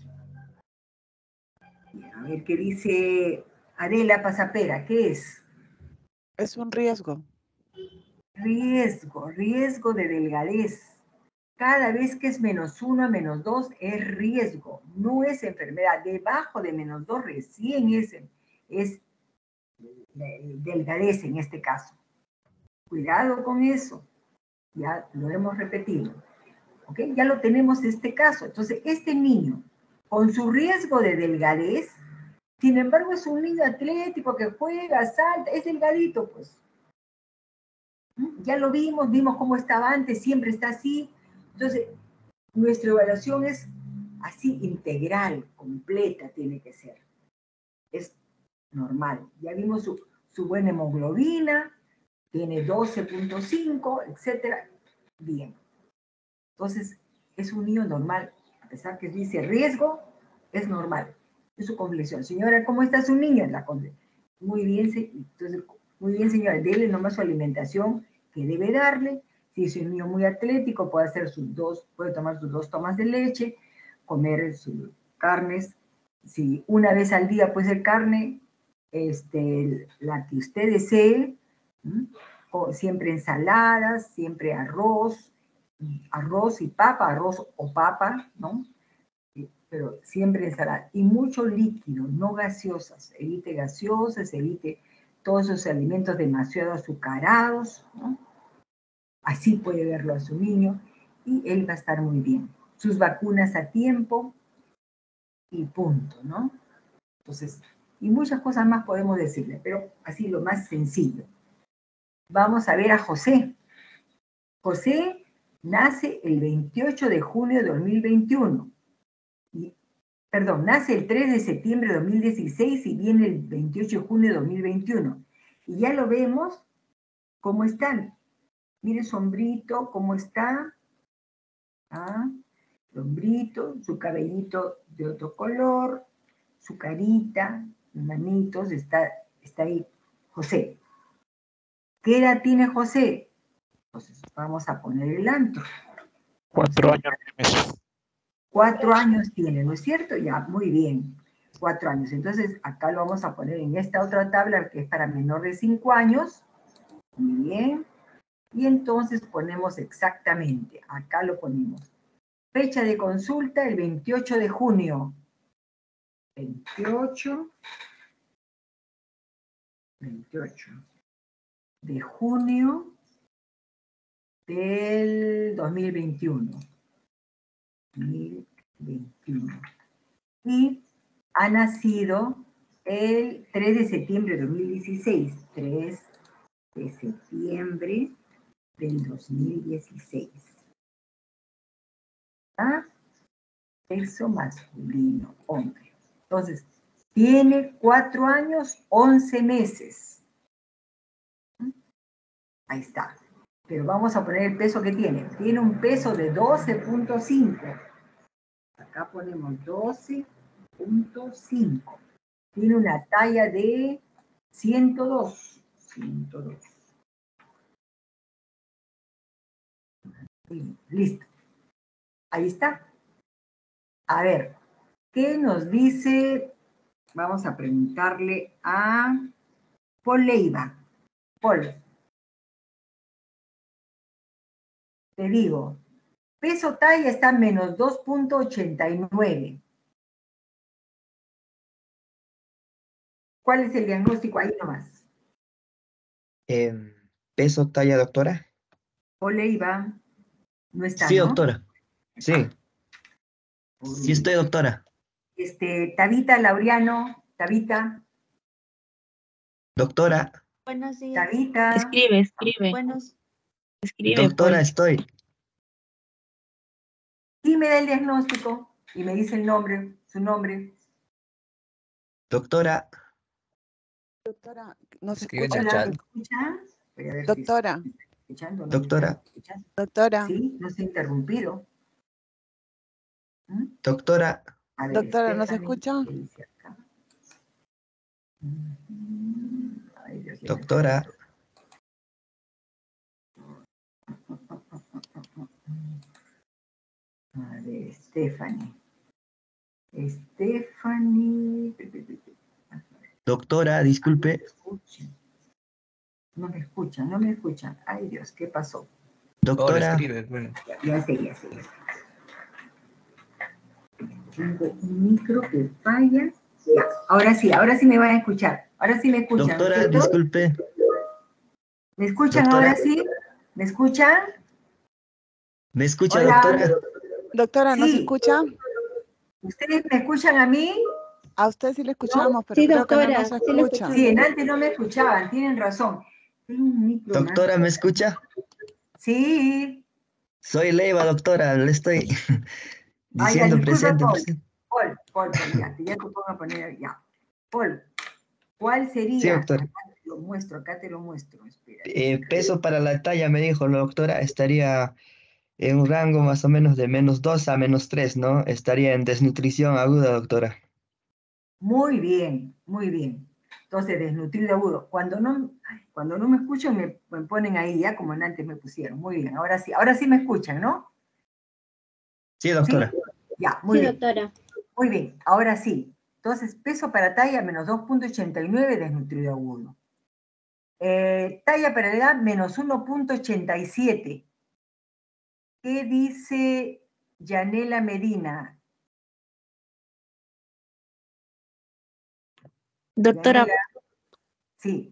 A ver, ¿qué dice Adela Pasapera? ¿Qué es? Es un riesgo. Riesgo, riesgo de delgadez. Cada vez que es menos uno a menos dos es riesgo, no es enfermedad. Debajo de menos dos recién es, es delgadez en este caso. Cuidado con eso. Ya lo hemos repetido. ¿Ok? Ya lo tenemos este caso. Entonces, este niño, con su riesgo de delgadez, sin embargo, es un niño atlético que juega, salta, es delgadito, pues. Ya lo vimos, vimos cómo estaba antes, siempre está así. Entonces, nuestra evaluación es así, integral, completa tiene que ser. Es normal. Ya vimos su, su buena hemoglobina, tiene doce punto cinco, etcétera. Bien. Entonces, es un niño normal. A pesar que dice riesgo, es normal. Es su complexión. Señora, ¿cómo está su niño? La muy bien, entonces, muy bien, señora, dele nomás su alimentación que debe darle. Si es un niño muy atlético, puede hacer sus dos, puede tomar sus dos tomas de leche, comer sus carnes. Si una vez al día puede ser carne, este, la que usted desee, o siempre ensaladas, siempre arroz, arroz y papa, arroz o papa, ¿no? Pero siempre ensalada. Y mucho líquido, no gaseosas. Evite gaseosas, evite todos esos alimentos demasiado azucarados, ¿no? Así puede verlo a su niño y él va a estar muy bien. Sus vacunas a tiempo y punto, ¿no? Entonces, y muchas cosas más podemos decirle, pero así lo más sencillo. Vamos a ver a José. José nace el veintiocho de junio de dos mil veintiuno. Y, perdón, nace el tres de septiembre de dos mil dieciséis y viene el veintiocho de junio de dos mil veintiuno. Y ya lo vemos cómo están. Mire su hombrito, cómo está. ¿Ah? El hombrito, su cabellito de otro color, su carita, sus manitos, está, está ahí José. ¿Qué edad tiene José? Entonces vamos a poner el antro. Cuatro años, nueve meses. Cuatro años tiene, ¿no es cierto? Ya, muy bien. Cuatro años. Entonces, acá lo vamos a poner en esta otra tabla que es para menor de cinco años. Muy bien. Y entonces ponemos exactamente, acá lo ponemos. Fecha de consulta el veintiocho de junio. veintiocho, veintiocho de junio del dos mil veintiuno. dos mil veintiuno. Y ha nacido el tres de septiembre de dos mil dieciséis. tres de septiembre del dos mil dieciséis. ¿Ah? Sexo masculino, hombre. Entonces, tiene cuatro años, once meses. Ahí está. Pero vamos a poner el peso que tiene. Tiene un peso de doce punto cinco. Acá ponemos doce punto cinco. tiene una talla de ciento dos. ciento dos. Listo. Ahí está. A ver, ¿qué nos dice? Vamos a preguntarle a Paul Leiva. Paul. Te digo, peso talla está menos dos punto ochenta y nueve. ¿Cuál es el diagnóstico ahí nomás? Eh, ¿peso talla, doctora? Paul Leiva. No está, Sí, ¿no? doctora. Sí. Sí estoy, doctora. Este, Tabita Laureano, Tabita. Doctora. Buenos días. Tabita. Escribe, escribe. Buenos, Escribe, Doctora, Paul. estoy. Y me da el diagnóstico y me dice el nombre, su nombre. Doctora. Doctora, ¿no se Escribe en el escucha? chat. ¿Me escucha? Voy a ver si Doctora, me está escuchando o no me Doctora. está escuchando. doctora, Sí, no se ha interrumpido. ¿Mm? Doctora. A ver, doctora, ¿no se Stephanie, escucha? ¿qué dice acá? Mm, ay, Dios, ya me Doctora. fue. A ver, Stephanie. Stephanie. Doctora, disculpe. No me escuchan, no me escuchan. Ay, Dios, ¿qué pasó? Paul, Doctora. escribe. Bueno. Ya sé, ya sé, ya sé. Tengo un micro que falla. Ya, ahora sí, ahora sí me van a escuchar. Ahora sí me escuchan, ¿no es Doctora, cierto? disculpe. ¿Me escuchan Doctora. ahora sí? ¿Me escuchan? ¿Me escucha, Hola. doctora? Doctora, ¿no se Sí. escucha? ¿Ustedes me escuchan a mí? A usted sí le escuchamos, pero Sí, creo que no doctora, nos sí le escucha. escuchamos. Sí, en antes no me escuchaban, tienen razón. Tengo un micro más. Doctora, ¿me escucha? Sí. Soy Leiva, doctora. Le estoy Ah, ya, diciendo disculpa, presente, Paul. presente. Paul, Paul, Paul, ya, ya te pongo a poner, ya. Paul, ¿cuál Sí, sería? doctora. Acá te lo muestro, acá te lo muestro. Espera. Eh, peso para la talla, me dijo la doctora, estaría en un rango más o menos de menos dos a menos tres, ¿no? Estaría en desnutrición aguda, doctora. Muy bien, muy bien. Entonces, desnutrido agudo. Cuando no, cuando no me escuchan, me, me ponen ahí, ya como en antes me pusieron. Muy bien, ahora sí, ahora sí me escuchan, ¿no? Sí, doctora. ¿Sí? Ya, muy Sí, bien. doctora. Muy bien, ahora sí. Entonces, peso para talla menos dos punto ochenta y nueve, desnutrido agudo. Eh, talla para la edad menos uno punto ochenta y siete. ¿Qué dice Yanela Medina? Doctora, Yanela, sí.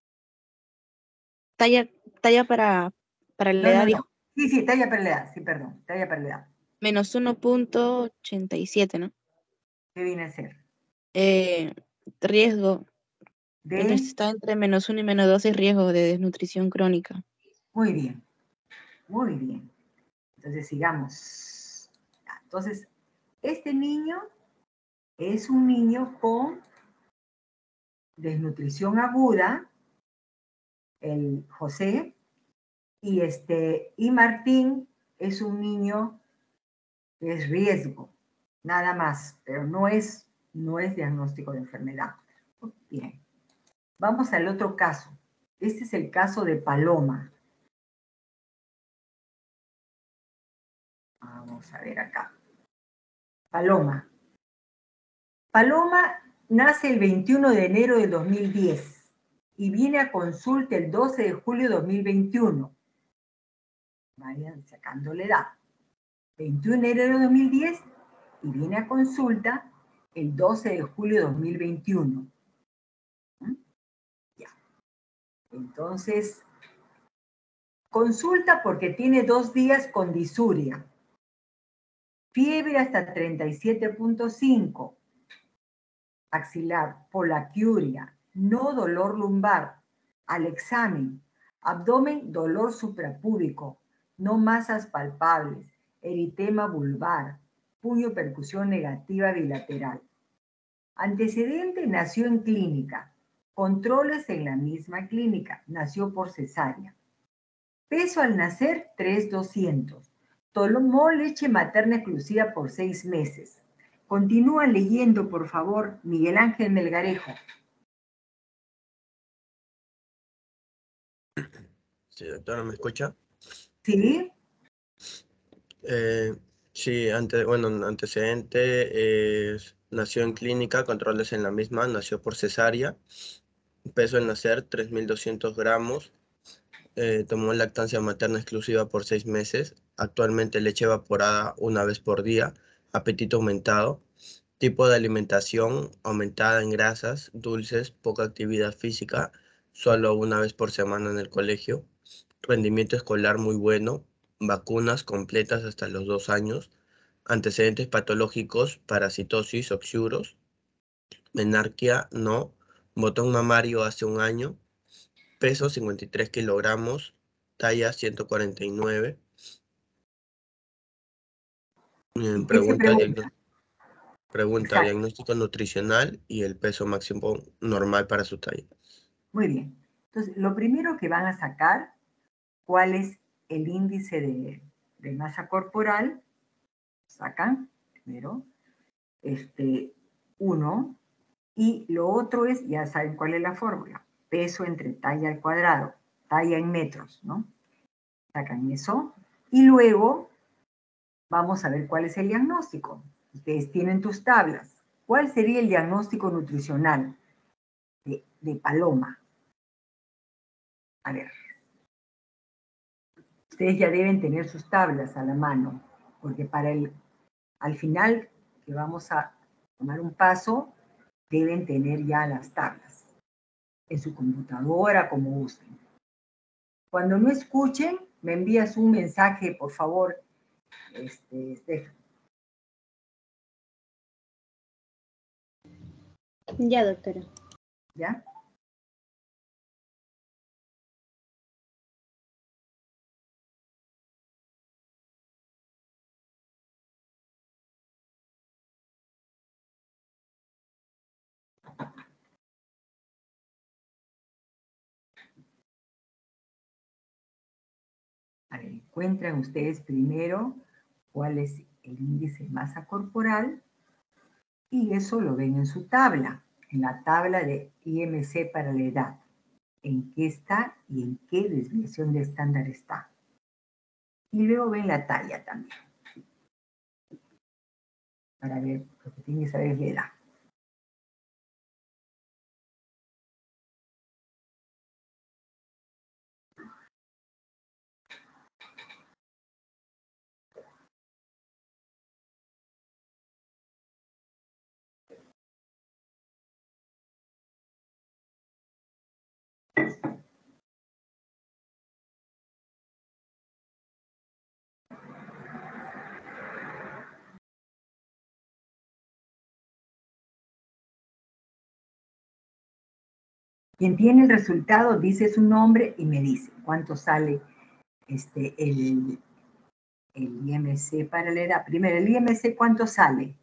talla, talla para, para la No, edad, no, dijo, no. Sí, sí, talla para la edad, sí, perdón, talla para la edad. menos uno punto ochenta y siete, ¿no? ¿Qué viene a ser? Eh, riesgo, entre- De, está entre menos uno y menos dos es riesgo de desnutrición crónica. muy bien, muy bien. Entonces, sigamos. Ya, entonces, este niño es un niño con desnutrición aguda, el José, y, este, y Martín es un niño que es riesgo, nada más, pero no es, no es diagnóstico de enfermedad. Bien, vamos al otro caso. Este es el caso de Paloma. Vamos a ver acá. Paloma. Paloma nace el veintiuno de enero de dos mil diez y viene a consulta el doce de julio de dos mil veintiuno. Vayan sacando la edad. veintiuno de enero de dos mil diez y viene a consulta el doce de julio de dos mil veintiuno. ¿Mm? Ya. Entonces, consulta porque tiene dos días con disuria. Fiebre hasta treinta y siete punto cinco. Axilar, polaquiuria, no dolor lumbar. Al examen, abdomen, dolor suprapúbico, no masas palpables, eritema vulvar, puño percusión negativa bilateral. Antecedente, nació en clínica. Controles en la misma clínica, nació por cesárea. Peso al nacer, tres mil doscientos. Tomó leche materna exclusiva por seis meses. Continúa leyendo, por favor, Miguel Ángel Melgarejo. Sí, doctora, ¿me escucha? ¿Sí? Eh, sí, ante, bueno, antecedente, eh, nació en clínica, controles en la misma, nació por cesárea, peso al nacer tres mil doscientos gramos, eh, tomó lactancia materna exclusiva por seis meses, actualmente leche evaporada una vez por día, apetito aumentado, tipo de alimentación aumentada en grasas, dulces, poca actividad física, solo una vez por semana en el colegio, rendimiento escolar muy bueno, vacunas completas hasta los dos años, antecedentes patológicos, parasitosis, oxiuros, menarquia no, botón mamario hace un año, peso cincuenta y tres kilogramos, talla ciento cuarenta y nueve. Eh, ¿Qué se pregunta, pregunta? diagno- pregunta Exacto. diagnóstico nutricional y el peso máximo normal para su talla. Muy bien. Entonces, lo primero que van a sacar, ¿cuál es el índice de, de masa corporal? Sacan, primero, este, uno, y lo otro es, ya saben cuál es la fórmula, peso entre talla al cuadrado, talla en metros, ¿no? Sacan eso, y luego vamos a ver cuál es el diagnóstico. Ustedes tienen tus tablas. ¿Cuál sería el diagnóstico nutricional de, de Paloma? A ver. Ustedes ya deben tener sus tablas a la mano, porque para el, al final que vamos a tomar un paso, deben tener ya las tablas en su computadora, como gusten. Cuando no escuchen, me envías un mensaje, por favor, este, Steph. Ya, doctora. ¿Ya? A ver, encuentran ustedes primero cuál es el índice de masa corporal y eso lo ven en su tabla, en la tabla de I M C para la edad. En qué está y en qué desviación de estándar está. Y luego ven la talla también. Para ver, lo que tienen que saber es la edad. Quien tiene el resultado dice su nombre y me dice cuánto sale este, el, el I M C para la edad. Primero, el I M C, ¿cuánto sale?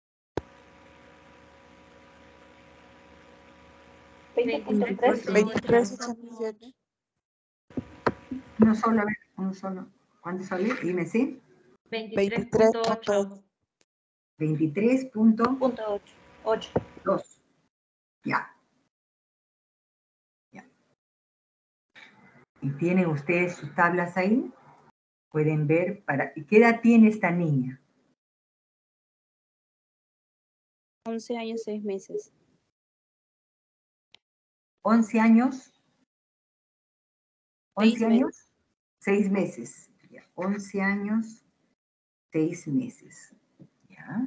veinte punto tres. veintitrés ochenta y siete. Uno solo, a ver, uno solo. ¿Cuánto sale I M C? veintitrés punto ocho. veintitrés punto ocho. dos. Ya. Ya. ¿Y tienen ustedes sus tablas ahí? Pueden ver para... ¿Y qué edad tiene esta niña? once años, seis meses. once años. once Seis años, meses. seis meses. Ya. once años, seis meses. ¿Ya?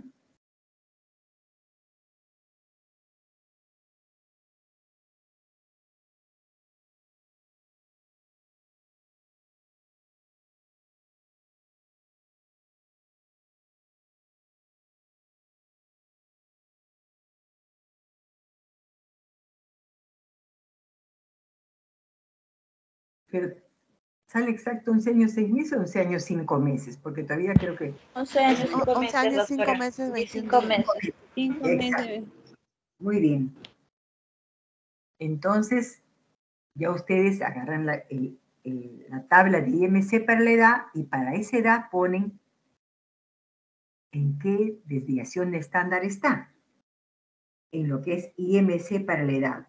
Pero sale exacto once años, seis meses o once años, cinco meses, porque todavía creo que... once años, cinco once meses, años, cinco doctora. meses, Sí, veintiún cinco días. meses. Cinco Exacto. meses. Muy bien. Entonces, ya ustedes agarran la, el- el- la tabla de I M C para la edad y para esa edad ponen ¿En qué desviación estándar está? En lo que es I M C para la edad.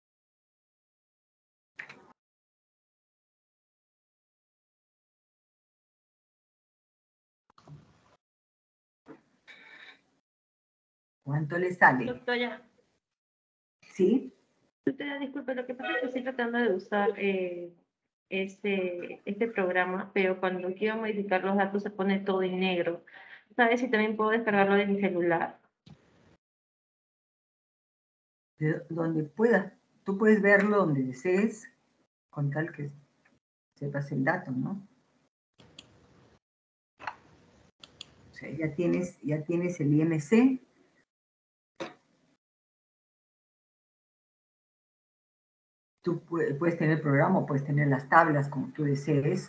¿Cuánto le sale? Doctora, ¿Sí? doctora, disculpe, lo que pasa es que estoy tratando de usar eh, este, este programa, pero cuando quiero modificar los datos se pone todo en negro. ¿Sabes si también puedo descargarlo de mi celular? De donde pueda. Tú puedes verlo donde desees, con tal que sepas el dato, ¿no? O sea, ya tienes, ya tienes el I M C. Tú puedes, puedes tener el programa o puedes tener las tablas como tú desees.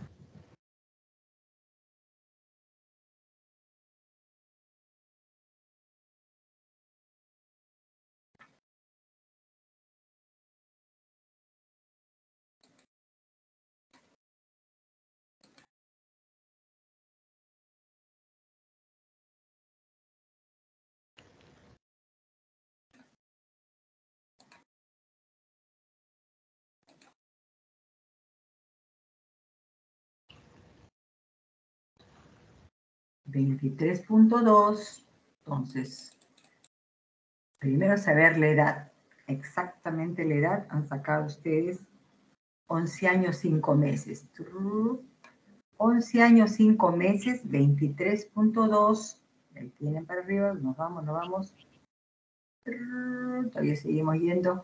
veintitrés punto dos, entonces, primero saber la edad, exactamente la edad, han sacado ustedes once años, cinco meses. once años, cinco meses, veintitrés punto dos, ahí tienen para arriba, nos vamos, nos vamos. Todavía seguimos yendo.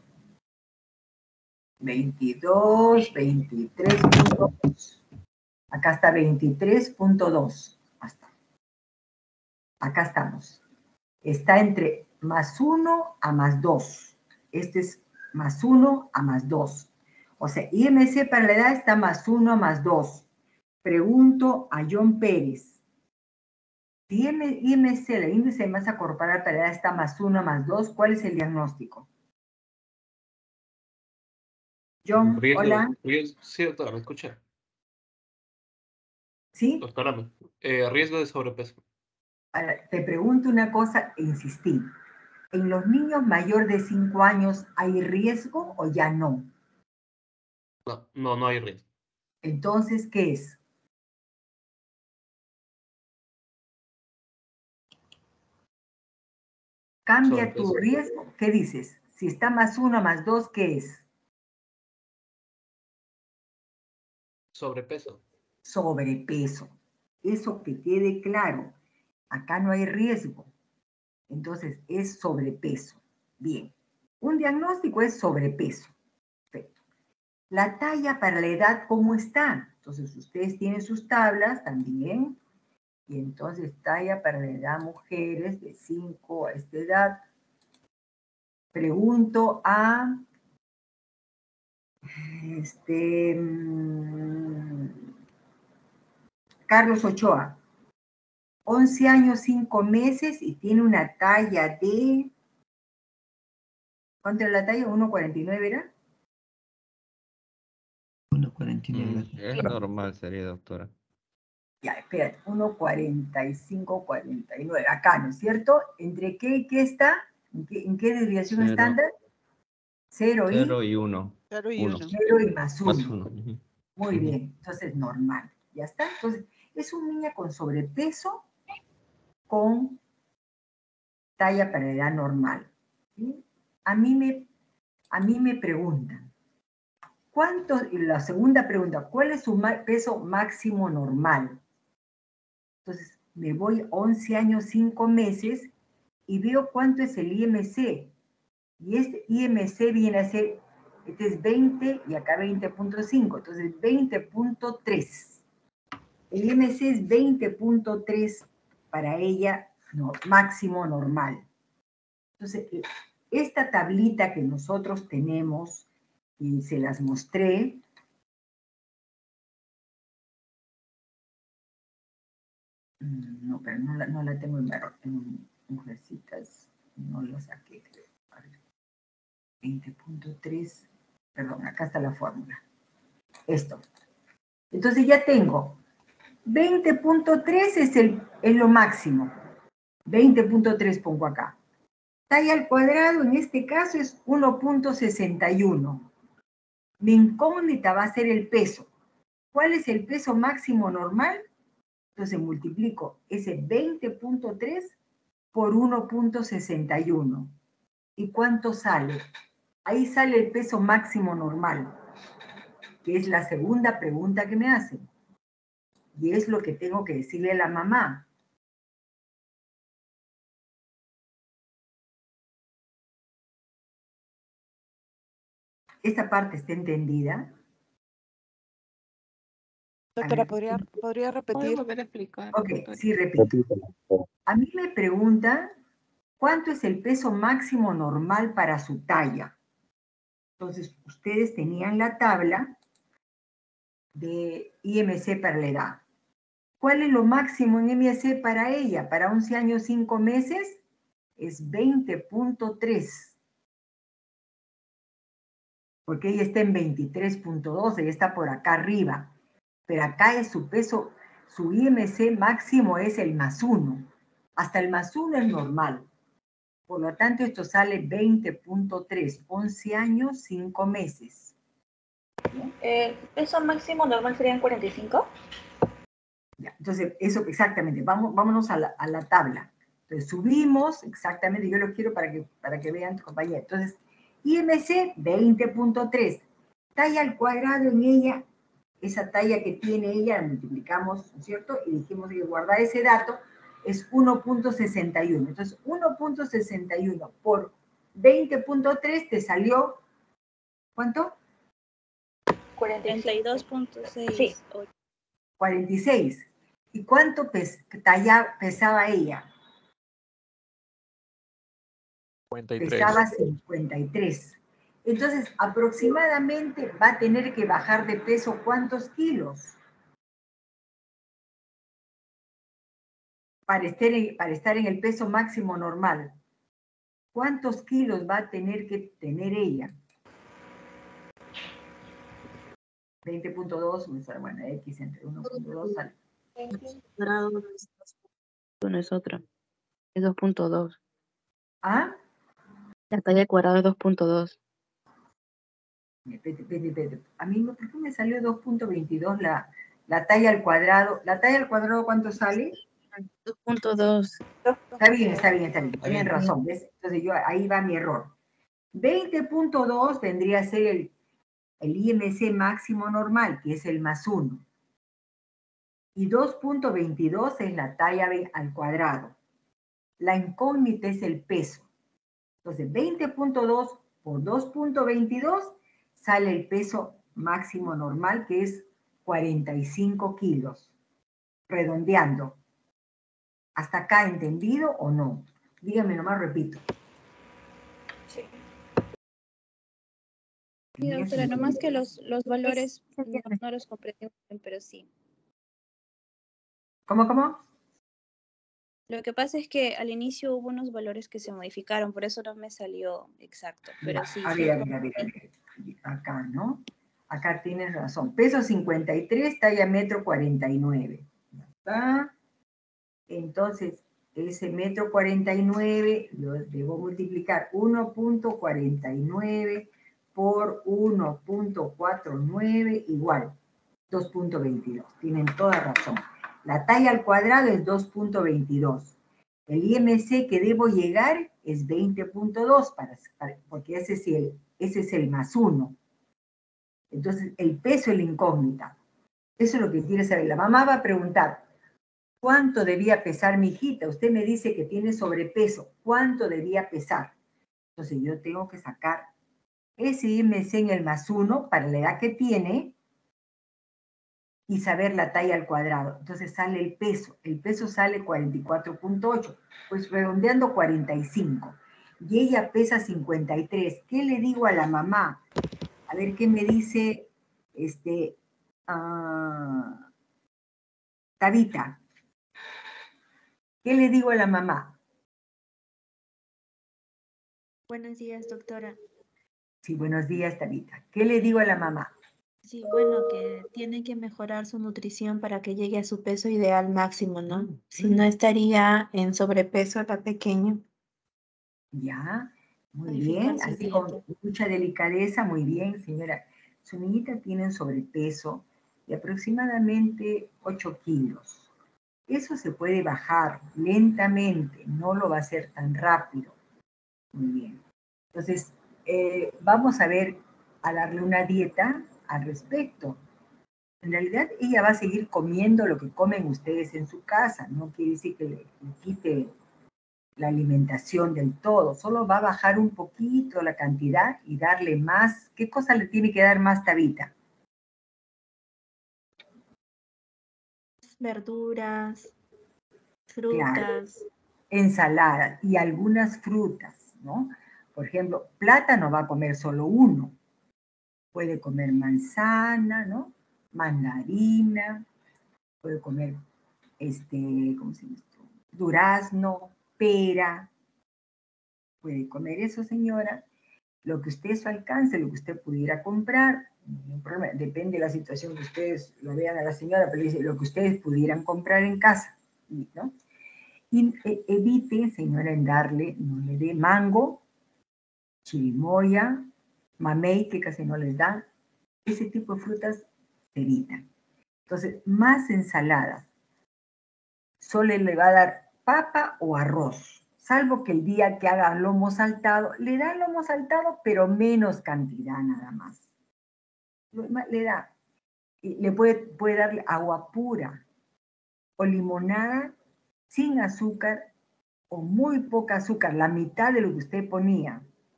veintidós, veintitrés punto dos. Acá está veintitrés punto dos. Hasta. Acá estamos. Está entre más uno a más dos. Este es más uno a más dos. O sea, I M C para la edad está más uno a más dos. Pregunto a John Pérez. Si I M C, el índice de masa corporal para la edad está más uno a más dos, ¿cuál es el diagnóstico? John, Riesgo, hola. riesgo, sí, doctora, ¿me escucha? ¿Sí? Doctora, eh, riesgo de sobrepeso. Ahora, te pregunto una cosa e insistí. ¿En los niños mayor de cinco años hay riesgo o ya no? No, no, no hay riesgo. Entonces, ¿qué es? Cambia Sobrepeso. tu riesgo. ¿Qué dices? Si está más uno más dos, ¿qué es? Sobrepeso. Sobrepeso. Eso que quede claro. Acá no hay riesgo. Entonces, es sobrepeso. Bien. Un diagnóstico es sobrepeso. Perfecto. La talla para la edad, ¿cómo está? Entonces, ustedes tienen sus tablas también. Y entonces, talla para la edad mujeres de cinco a esta edad. Pregunto a este, mmm, Carlos Ochoa. once años, cinco meses y tiene una talla de... ¿Cuánto era la talla? ¿uno cuarenta y nueve era? uno cuarenta y nueve. Mm, es normal, sería, doctora. Ya, espérate, uno cuarenta y cinco, cuarenta y nueve. Acá, ¿no es cierto? ¿Entre qué y qué está? ¿En qué, en qué desviación Cero. estándar? Cero y... Cero y uno. Cero y Uno. uno. Cero y más uno. Más uno. Ujú. Muy Ujú. bien, entonces normal. ¿Ya está? Entonces, es un niño con sobrepeso con talla para edad normal. ¿Sí? A mí me, a mí me preguntan, ¿cuánto? La segunda pregunta, ¿cuál es su peso máximo normal? Entonces, me voy once años, cinco meses y veo cuánto es el I M C. Y este I M C viene a ser, este es veinte y acá veinte punto cinco, entonces veinte punto tres. El I M C es veinte punto tres para ella, no, máximo normal. Entonces, esta tablita que nosotros tenemos, y se las mostré, no, pero no la, no la tengo en, en, en hojitas, no la saqué, creo. veinte punto tres, perdón, acá está la fórmula. Esto. Entonces ya tengo veinte punto tres es, el, es lo máximo. veinte punto tres pongo acá. Talla al cuadrado en este caso es uno punto sesenta y uno. Mi incógnita va a ser el peso. ¿Cuál es el peso máximo normal? Entonces multiplico ese veinte punto tres por uno punto sesenta y uno. ¿Y cuánto sale? Ahí sale el peso máximo normal, que es la segunda pregunta que me hacen. Y es lo que tengo que decirle a la mamá. ¿Esta parte está entendida? Doctora, ¿podría, ¿podría ¿Puedo repetir? volver a explicar? Ok, doctora? sí, repito. A mí me pregunta cuánto es el peso máximo normal para su talla. Entonces, ustedes tenían la tabla de I M C para la edad. ¿Cuál es lo máximo en M C para ella? Para once años, cinco meses, es veinte punto tres. Porque ella está en veintitrés punto dos, ella está por acá arriba. Pero acá es su peso, su I M C máximo es el más uno. Hasta el más uno es normal. Por lo tanto, esto sale veinte punto tres, once años, cinco meses. ¿El peso máximo normal serían cuarenta y cinco? Ya, entonces, eso exactamente. Vamos, vámonos a la, a la tabla. Entonces, subimos, exactamente, yo lo quiero para que, para que vean, compañía. Entonces, I M C veinte punto tres. Talla al cuadrado en ella, esa talla que tiene ella, la multiplicamos, ¿no es cierto? Y dijimos que guardar ese dato es uno punto sesenta y uno. Entonces, uno punto sesenta y uno por veinte punto tres te salió, ¿cuánto? cuarenta y dos punto seis. Sí. cuarenta y seis. ¿Y cuánto pes, talla, pesaba ella? cincuenta y tres. Pesaba cincuenta y tres. Entonces, aproximadamente va a tener que bajar de peso ¿cuántos kilos? Para estar, en, para estar en el peso máximo normal. ¿Cuántos kilos va a tener que tener ella? veinte punto dos, bueno, X entre uno punto dos sale. No es otra. Es dos punto dos. ¿Ah? La talla al cuadrado es dos punto dos. A mí, ¿por qué me salió dos punto veintidós la, la talla al cuadrado? ¿La talla al cuadrado cuánto sale? dos punto dos. Está bien, está bien, está bien. Tienen razón, ¿ves? Entonces yo, ahí va mi error. veinte punto dos vendría a ser el, el I M C máximo normal, que es el más uno. Y dos punto veintidós es la talla al cuadrado. La incógnita es el peso. Entonces, veinte punto dos por dos punto veintidós sale el peso máximo normal, que es cuarenta y cinco kilos. Redondeando. ¿Hasta acá entendido o no? Dígame nomás, repito. Sí. Sí, doctora, nomás que los, los valores no, no los comprendí bien, pero sí. ¿Cómo, cómo? Lo que pasa es que al inicio hubo unos valores que se modificaron, por eso no me salió exacto, pero Ya, sí. a sí ver, a ver, a ver, a ver. Acá, ¿no? Acá tienes razón. Peso cincuenta y tres, talla metro cuarenta y nueve. ¿Está? Entonces, ese metro cuarenta y nueve lo debo multiplicar uno punto cuarenta y nueve por uno punto cuarenta y nueve igual dos punto veintidós. Tienen toda razón. La talla al cuadrado es dos punto veintidós. El I M C que debo llegar es veinte punto dos, para, para, porque ese es, el, ese es el más uno. Entonces, el peso es la incógnita. Eso es lo que quiere saber. La mamá va a preguntar, ¿cuánto debía pesar mi hijita? Usted me dice que tiene sobrepeso. ¿Cuánto debía pesar? Entonces, yo tengo que sacar ese I M C en el más uno para la edad que tiene y saber la talla al cuadrado. Entonces sale el peso. El peso sale cuarenta y cuatro punto ocho. Pues redondeando cuarenta y cinco. Y ella pesa cincuenta y tres. ¿Qué le digo a la mamá? A ver qué me dice este, uh, Tabita. ¿Qué le digo a la mamá? Buenos días, doctora. Sí, buenos días, Tabita. ¿Qué le digo a la mamá? Sí, bueno, que tiene que mejorar su nutrición para que llegue a su peso ideal máximo, ¿no? Si no estaría en sobrepeso la pequeña. Ya, muy Modificar bien, su así con dieta. mucha delicadeza, muy bien, señora. Su niñita tiene un sobrepeso de aproximadamente ocho kilos. Eso se puede bajar lentamente, no lo va a hacer tan rápido. Muy bien. Entonces, eh, vamos a ver, a darle una dieta al respecto. En realidad, ella va a seguir comiendo lo que comen ustedes en su casa. No quiere decir que le, le quite la alimentación del todo. Solo va a bajar un poquito la cantidad y darle más. ¿Qué cosa le tiene que dar más, Tabita? Verduras, Claro, frutas. ensalada y algunas frutas, ¿no? Por ejemplo, plátano va a comer solo uno. Puede comer manzana, ¿no? Mandarina, puede comer, este, ¿cómo se llama esto? Durazno, pera. Puede comer eso, señora. Lo que usted su alcance, lo que usted pudiera comprar, no hay problema, depende de la situación que ustedes lo vean a la señora, pero dice lo que ustedes pudieran comprar en casa, ¿no? Y eh, evite, señora, en darle, no le dé mango, chirimoya, mamey, que casi no les dan, ese tipo de frutas se evitan. Entonces, más ensaladas. Solo le va a dar papa o arroz, salvo que el día que haga lomo saltado, le da lomo saltado, pero menos cantidad nada más. Le da, le puede, puede darle agua pura o limonada sin azúcar o muy poca azúcar, la mitad de lo que usted ponía.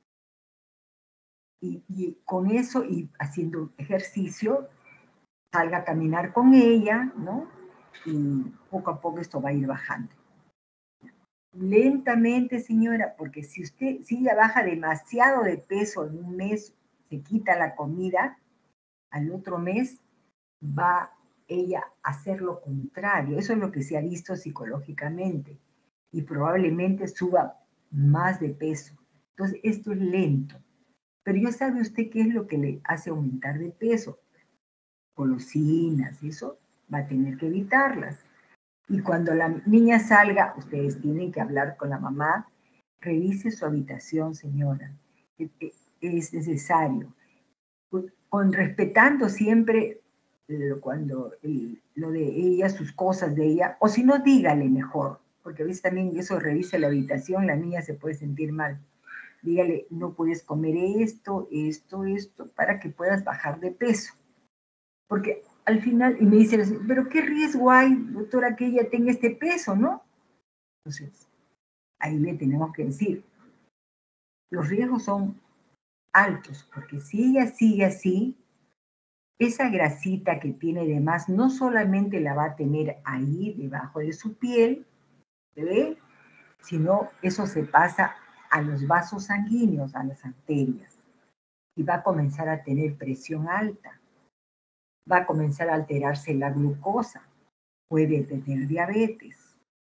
Y, y con eso, y haciendo ejercicio, salga a caminar con ella, ¿no? Y poco a poco esto va a ir bajando. Lentamente, señora, porque si usted, si ella baja demasiado de peso en un mes, se quita la comida, al otro mes va ella a hacer lo contrario. Eso es lo que se ha visto psicológicamente. Y probablemente suba más de peso. Entonces, esto es lento. Pero ya sabe usted qué es lo que le hace aumentar de peso. Golosinas, eso va a tener que evitarlas. Y cuando la niña salga, ustedes tienen que hablar con la mamá. Revise su habitación, señora. Es necesario. Con respetando siempre lo, cuando el, lo de ella, sus cosas de ella, o si no, dígale mejor, porque a veces también eso revisa la habitación, la niña se puede sentir mal. Dígale, no puedes comer esto, esto, esto, para que puedas bajar de peso. Porque al final, y me dice, pero qué riesgo hay, doctora, que ella tenga este peso, ¿no? Entonces, ahí le tenemos que decir, los riesgos son altos, porque si ella sigue así, esa grasita que tiene de más no solamente la va a tener ahí debajo de su piel, ¿ve? Sino eso se pasa a los vasos sanguíneos, a las arterias, y va a comenzar a tener presión alta, va a comenzar a alterarse la glucosa, puede tener diabetes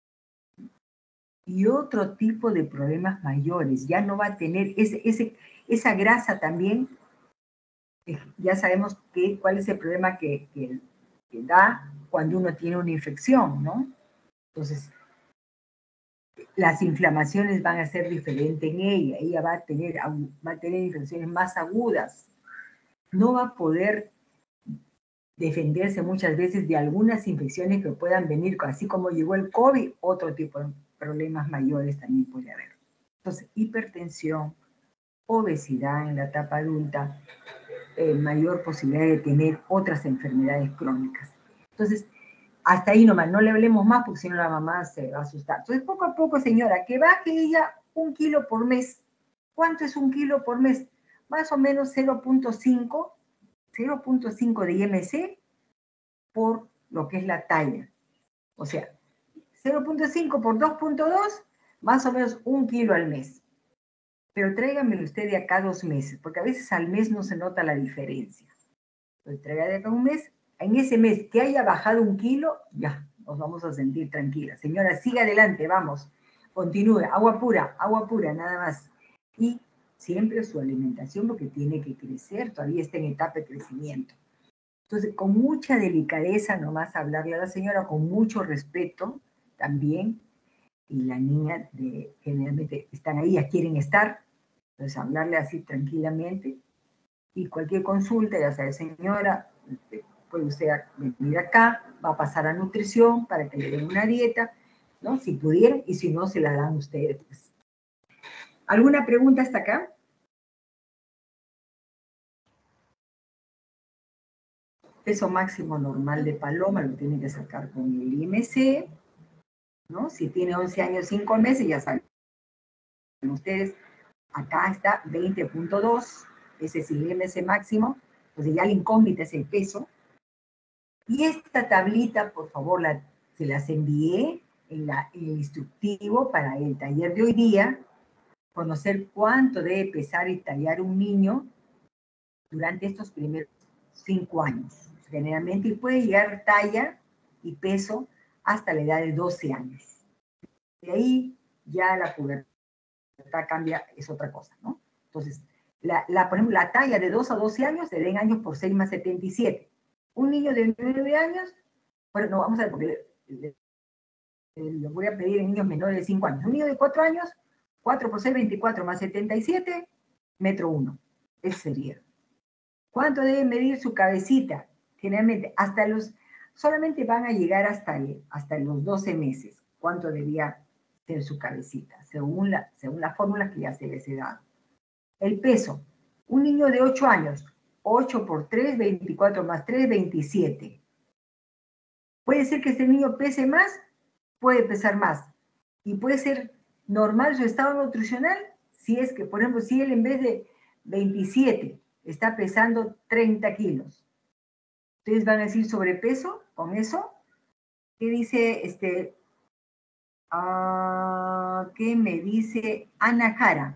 y otro tipo de problemas mayores. Ya no va a tener ese, ese, esa grasa también. Ya sabemos que, cuál es el problema que, que, que da cuando uno tiene una infección, ¿no? Entonces, las inflamaciones van a ser diferentes en ella. Ella va a tener, va a tener infecciones más agudas. No va a poder defenderse muchas veces de algunas infecciones que puedan venir, así como llegó el COVID, otro tipo de problemas mayores también puede haber. Entonces, hipertensión, obesidad en la etapa adulta, eh, mayor posibilidad de tener otras enfermedades crónicas. Entonces, hasta ahí nomás, no le hablemos más porque si no la mamá se va a asustar. Entonces, poco a poco, señora, que baje ella un kilo por mes. ¿Cuánto es un kilo por mes? Más o menos cero punto cinco de I M C por lo que es la talla. O sea, cero punto cinco por dos punto dos, más o menos un kilo al mes. Pero tráigamelo usted de acá dos meses, porque a veces al mes no se nota la diferencia. Entonces, traiga de acá un mes. En ese mes que haya bajado un kilo, ya, nos vamos a sentir tranquilas. Señora, siga adelante, vamos. Continúe, agua pura, agua pura, nada más. Y siempre su alimentación, porque tiene que crecer, todavía está en etapa de crecimiento. Entonces, con mucha delicadeza nomás hablarle a la señora, con mucho respeto también, y la niña de, generalmente están ahí, ya quieren estar, entonces hablarle así tranquilamente, y cualquier consulta, ya sabe, señora, puede usted venir acá, va a pasar a nutrición para que le den una dieta, ¿no? Si pudieran, y si no, se la dan ustedes. Pues. ¿Alguna pregunta hasta acá? Peso máximo normal de Paloma lo tienen que sacar con el I M C, ¿no? Si tiene once años, cinco meses, ya saben ustedes, acá está veinte punto dos, ese es el I M C máximo, entonces ya la incógnita es el peso. Y esta tablita, por favor, la, se las envié en, la, en el instructivo para el taller de hoy día, conocer cuánto debe pesar y tallar un niño durante estos primeros cinco años. Generalmente puede llegar talla y peso hasta la edad de doce años. De ahí ya la pubertad cambia, es otra cosa, ¿no? Entonces, la, la, por ejemplo, la talla de dos a doce años se den años por seis más setenta y siete. Un niño de nueve años, bueno, no, vamos a ver, porque le, le, le voy a pedir en niños menores de cinco años. Un niño de cuatro años, cuatro por seis, veinticuatro más setenta y siete, metro uno. Ese sería. ¿Cuánto debe medir su cabecita? Generalmente, hasta los, solamente van a llegar hasta, el, hasta los doce meses. ¿Cuánto debía ser su cabecita? Según la, según la fórmula que ya se les he dado. El peso. Un niño de ocho años, ocho por tres, veinticuatro más tres, veintisiete. Puede ser que este niño pese más, puede pesar más. Y puede ser normal su estado nutricional, si es que, por ejemplo, si él en vez de veintisiete está pesando treinta kilos. Ustedes van a decir sobrepeso con eso. ¿Qué dice este? Uh, ¿Qué me dice Ana Jara?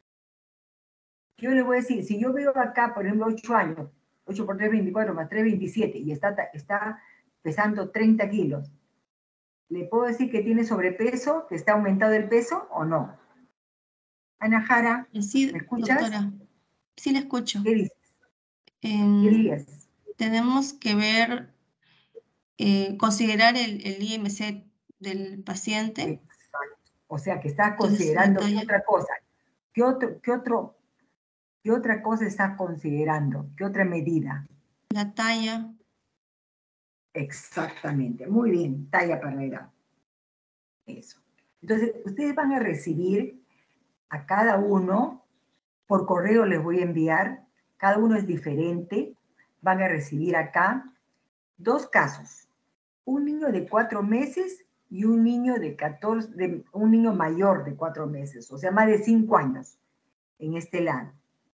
Yo le voy a decir, si yo veo acá, por ejemplo, ocho años, ocho por tres, veinticuatro más tres, veintisiete, y está, está pesando treinta kilos, ¿le puedo decir que tiene sobrepeso, que está aumentado el peso o no? Ana Jara, sí, ¿me escuchas? Doctora, sí le escucho. ¿Qué dices? Eh, ¿Qué dices? Tenemos que ver, eh, considerar el, el I M C del paciente. Exacto. O sea, que está considerando ¿qué otra cosa? ¿Qué otro, qué otro, qué otra cosa está considerando? ¿Qué otra medida? La talla. Exactamente. Muy bien. Talla para la edad. Eso. Entonces, ustedes van a recibir a cada uno, por correo les voy a enviar, cada uno es diferente, van a recibir acá dos casos. Un niño de cuatro meses y un niño de catorce, de, un niño mayor de cuatro meses, o sea, más de cinco años en este lado.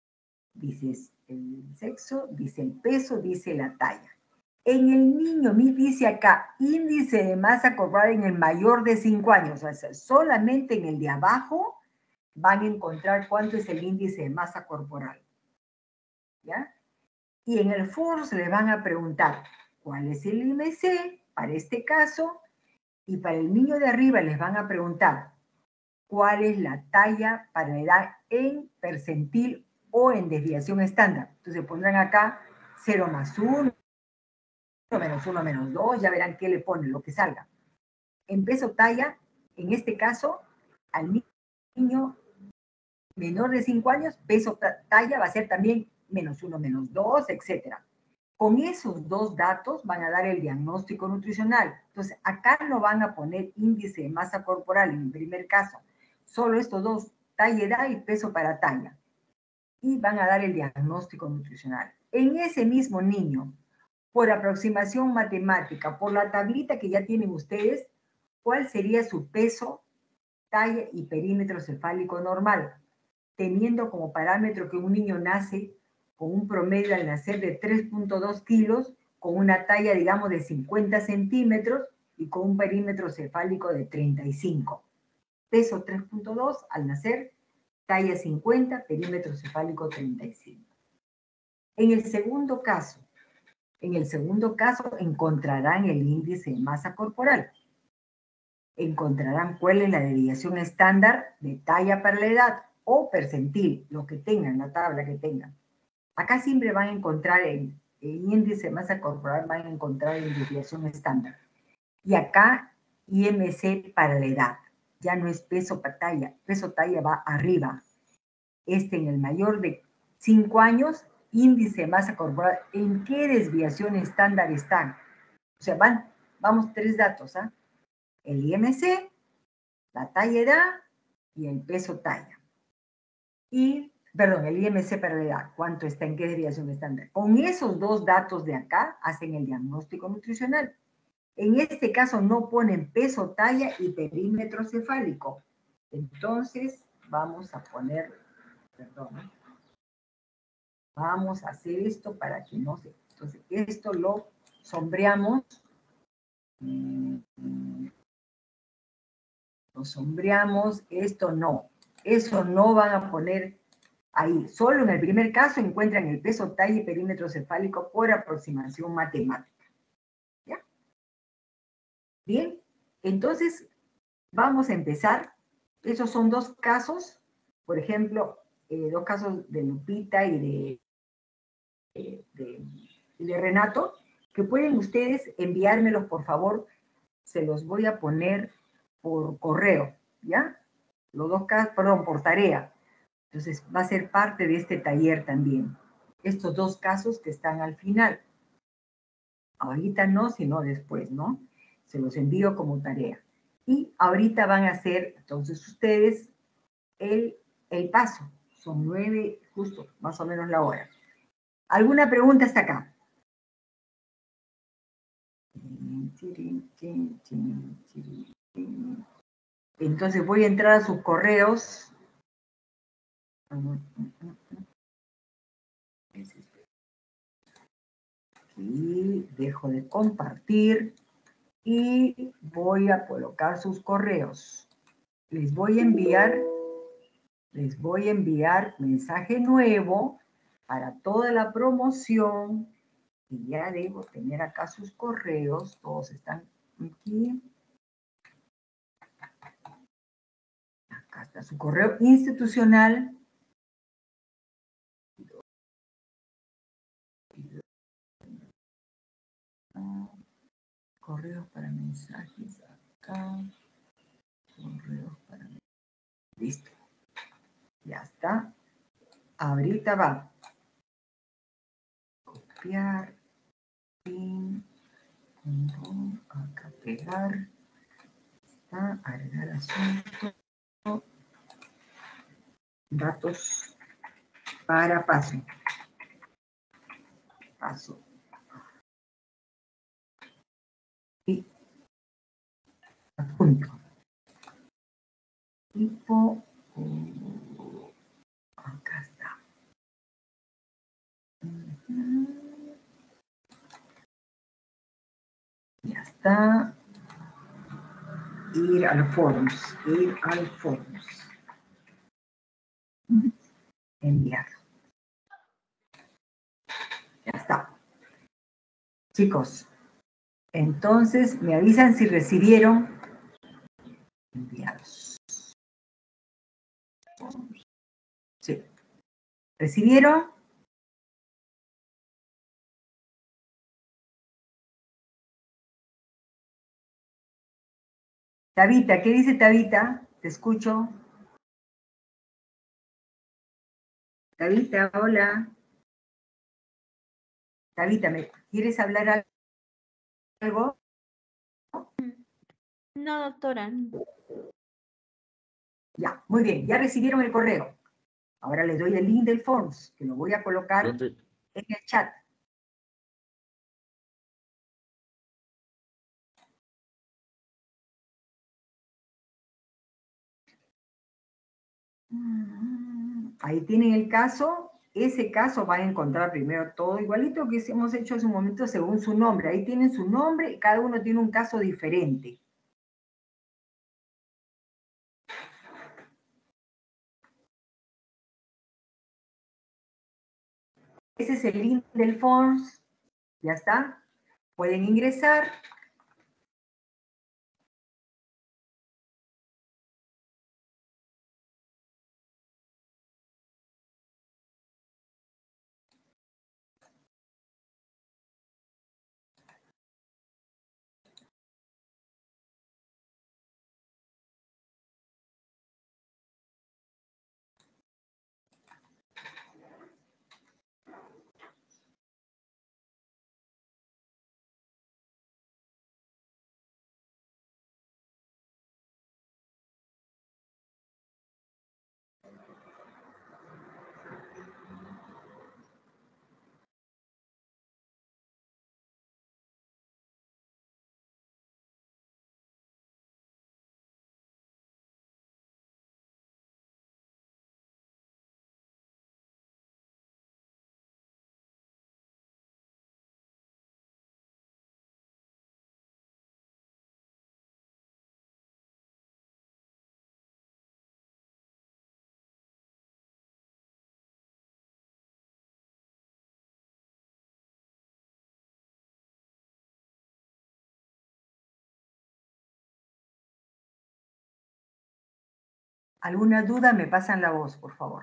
Dice el sexo, dice el peso, dice la talla. En el niño, me dice acá, índice de masa corporal en el mayor de cinco años, o sea, solamente en el de abajo van a encontrar cuánto es el índice de masa corporal. ¿Ya? Y en el foro se le van a preguntar cuál es el I M C para este caso, y para el niño de arriba les van a preguntar cuál es la talla para la edad en percentil o en desviación estándar. Entonces pondrán acá cero más uno, menos uno menos dos, ya verán qué le ponen, lo que salga. En peso talla, en este caso, al niño menor de cinco años, peso talla va a ser también menos uno, menos dos, etcétera. Con esos dos datos van a dar el diagnóstico nutricional. Entonces, acá no van a poner índice de masa corporal en el primer caso. Solo estos dos, talla, edad y peso para talla. Y van a dar el diagnóstico nutricional. En ese mismo niño, por aproximación matemática, por la tablita que ya tienen ustedes, ¿cuál sería su peso, talla y perímetro cefálico normal? Teniendo como parámetro que un niño nace con un promedio al nacer de tres punto dos kilos, con una talla, digamos, de cincuenta centímetros y con un perímetro cefálico de treinta y cinco. Peso tres punto dos al nacer, talla cincuenta, perímetro cefálico treinta y cinco. En el segundo caso, en el segundo caso encontrarán el índice de masa corporal. Encontrarán cuál es la desviación estándar de talla para la edad o percentil, lo que tengan, la tabla que tengan. Acá siempre van a encontrar el, en índice de masa corporal van a encontrar en desviación estándar. Y acá, I M C para la edad. Ya no es peso para talla. Peso talla va arriba. Este en el mayor de cinco años, índice de masa corporal. ¿En qué desviación estándar están? O sea, van, vamos, tres datos, ¿ah? El I M C, la talla edad y el peso talla. Y, perdón, el I M C para la edad, ¿cuánto está, en qué desviación estándar? Con esos dos datos de acá hacen el diagnóstico nutricional. En este caso no ponen peso, talla y perímetro cefálico. Entonces, vamos a poner, perdón, vamos a hacer esto para que no se... Entonces, esto lo sombreamos. Lo sombreamos, esto no. Eso no van a poner ahí. Solo en el primer caso encuentran el peso, talla y perímetro cefálico por aproximación matemática. ¿Ya? Bien, entonces vamos a empezar. Esos son dos casos, por ejemplo, eh, dos casos de Lupita y de, de, de, de Renato, que pueden ustedes enviármelos, por favor. Se los voy a poner por correo, ¿ya? Los dos casos, perdón, por tarea. Entonces, va a ser parte de este taller también. Estos dos casos que están al final. Ahorita no, sino después, ¿no? Se los envío como tarea. Y ahorita van a hacer, entonces, ustedes el, el paso. Son nueve, justo, más o menos la hora. ¿Alguna pregunta hasta acá? Entonces voy a entrar a sus correos. Y dejo de compartir y voy a colocar sus correos. Les voy a enviar, les voy a enviar mensaje nuevo para toda la promoción. Y ya debo tener acá sus correos, todos están aquí. Acá está su correo institucional. Correos para mensajes acá. Correos para mensajes. Listo. Ya está. Ahorita va. Copiar. Pin. Punto. Acá pegar. Está. Agregar asunto. Datos para paso. Paso. Y adjunto. Tipo. Uh, acá está. Uh-huh. Ya está. Ir al forms. Ir al forms. Uh-huh. Enviar. Ya está. Chicos, entonces me avisan si recibieron. Enviados. Sí. ¿Recibieron? Tabita, ¿qué dice Tabita? Te escucho. Tabita, hola. Tabita, ¿me quieres hablar algo? No, doctora. Ya, muy bien, ya recibieron el correo. Ahora les doy el link del Forms, que lo voy a colocar en el chat. Ahí tienen el caso. Ese caso va a encontrar primero todo igualito que hemos hecho hace un momento según su nombre. Ahí tienen su nombre y cada uno tiene un caso diferente. Ese es el link del Forms. Ya está. Pueden ingresar. ¿Alguna duda? Me pasan la voz, por favor.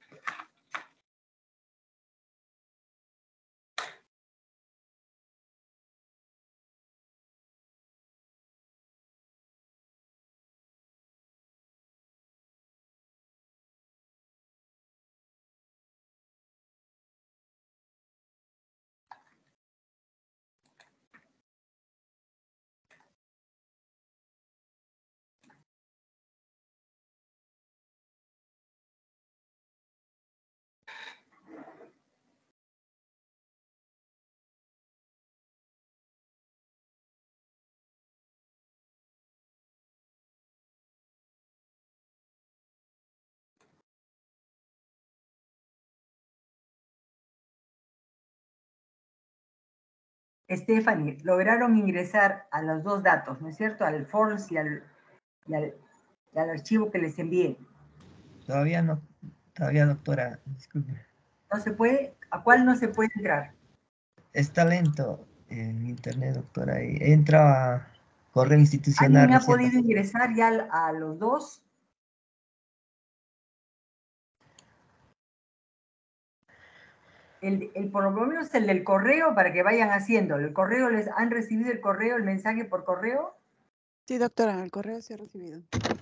Stephanie, lograron ingresar a los dos datos, ¿no es cierto? Al Forms y al, y al, y al archivo que les envié. Todavía no, todavía, doctora, disculpe. ¿No se puede? ¿A cuál no se puede entrar? Está lento en internet, doctora. Y entra a correo institucional ¿Alguien ha recién. podido ingresar ya al- a los dos? El, el, por lo menos el del correo, para que vayan haciendo. ¿El correo les han recibido el correo, el mensaje por correo? Sí, doctora, el correo se ha recibido.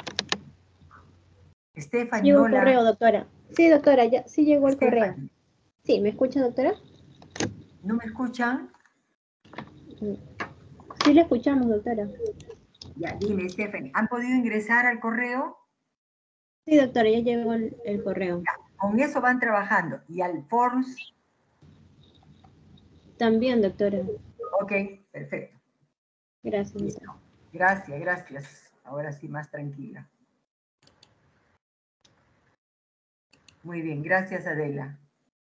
Stephanie, Llegó el hola. correo, doctora. Sí, doctora, ya sí llegó el correo. Stephanie, Sí, ¿me escucha, doctora? ¿no me escuchan? Sí, le escuchamos, doctora. Ya, dime, Stephanie, ¿han podido ingresar al correo? Sí, doctora, ya llegó el, el correo. Ya, con eso van trabajando. ¿Y al Forms? También, doctora. Ok, perfecto. Gracias, Listo. doctora. Gracias, gracias. Ahora sí, más tranquila. Muy bien, gracias, Adela.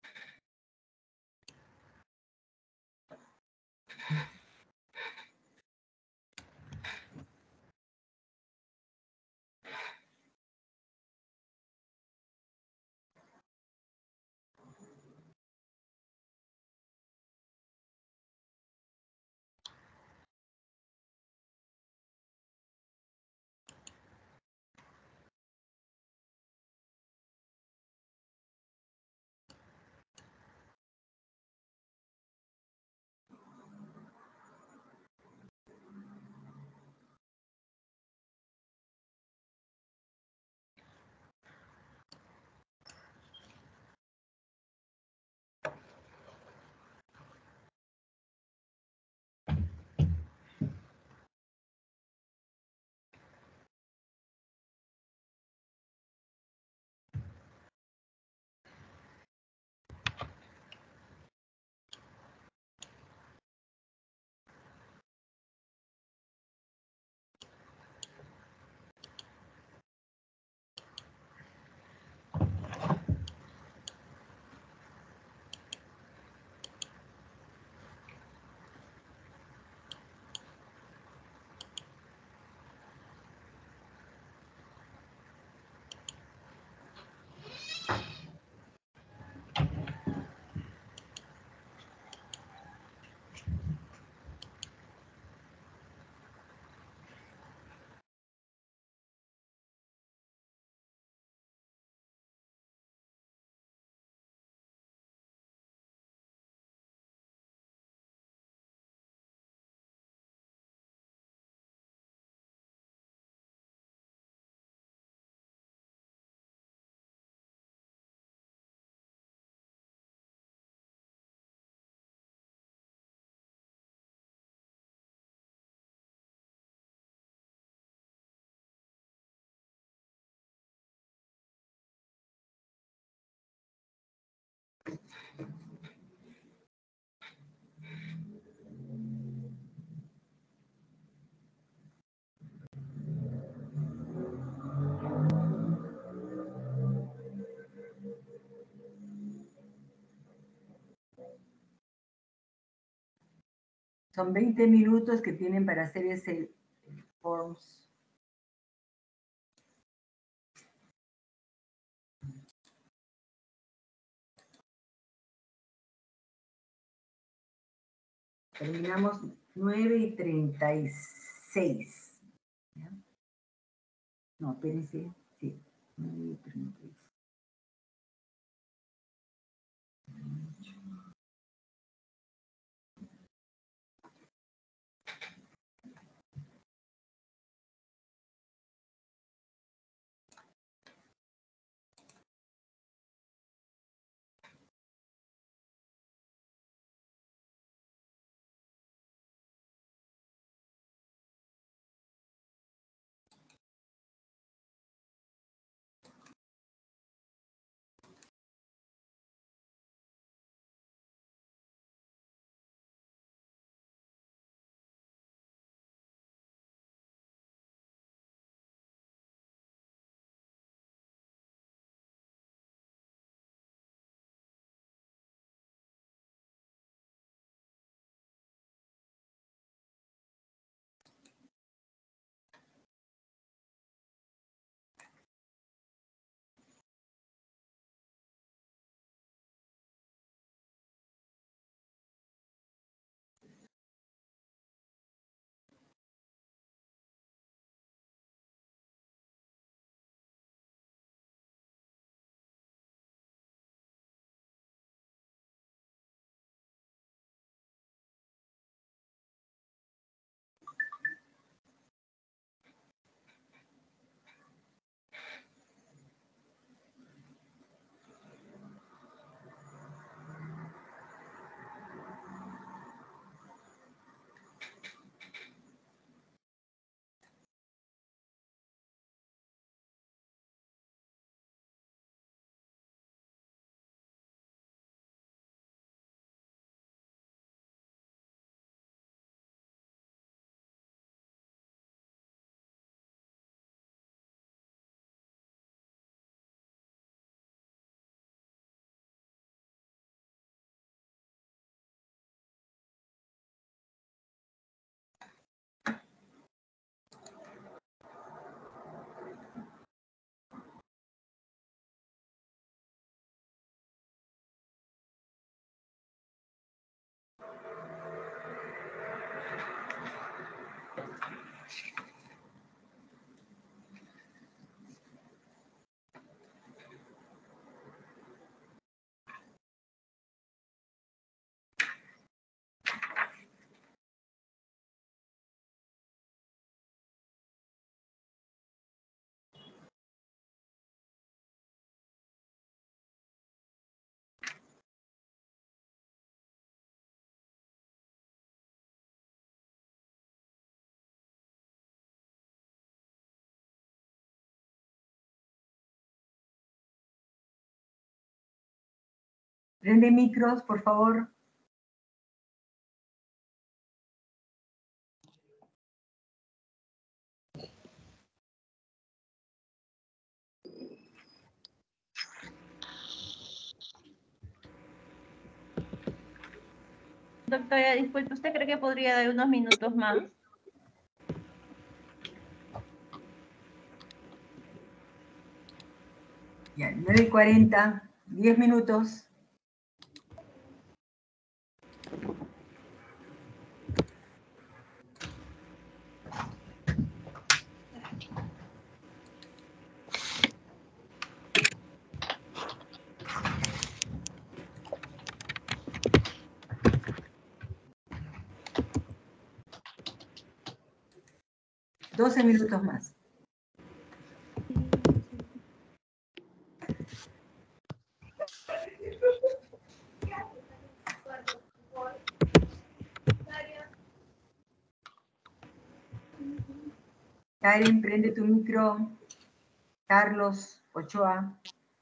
Son veinte minutos que tienen para hacer ese Forms. Terminamos nueve y treinta y seis. ¿Ya? No, espérense. Sí, Prende micros, por favor. Doctora, disculpe, ¿usted cree que podría dar unos minutos más? Ya, nueve y cuarenta, diez minutos. doce minutos más. Karen, prende tu micro. Carlos Ochoa.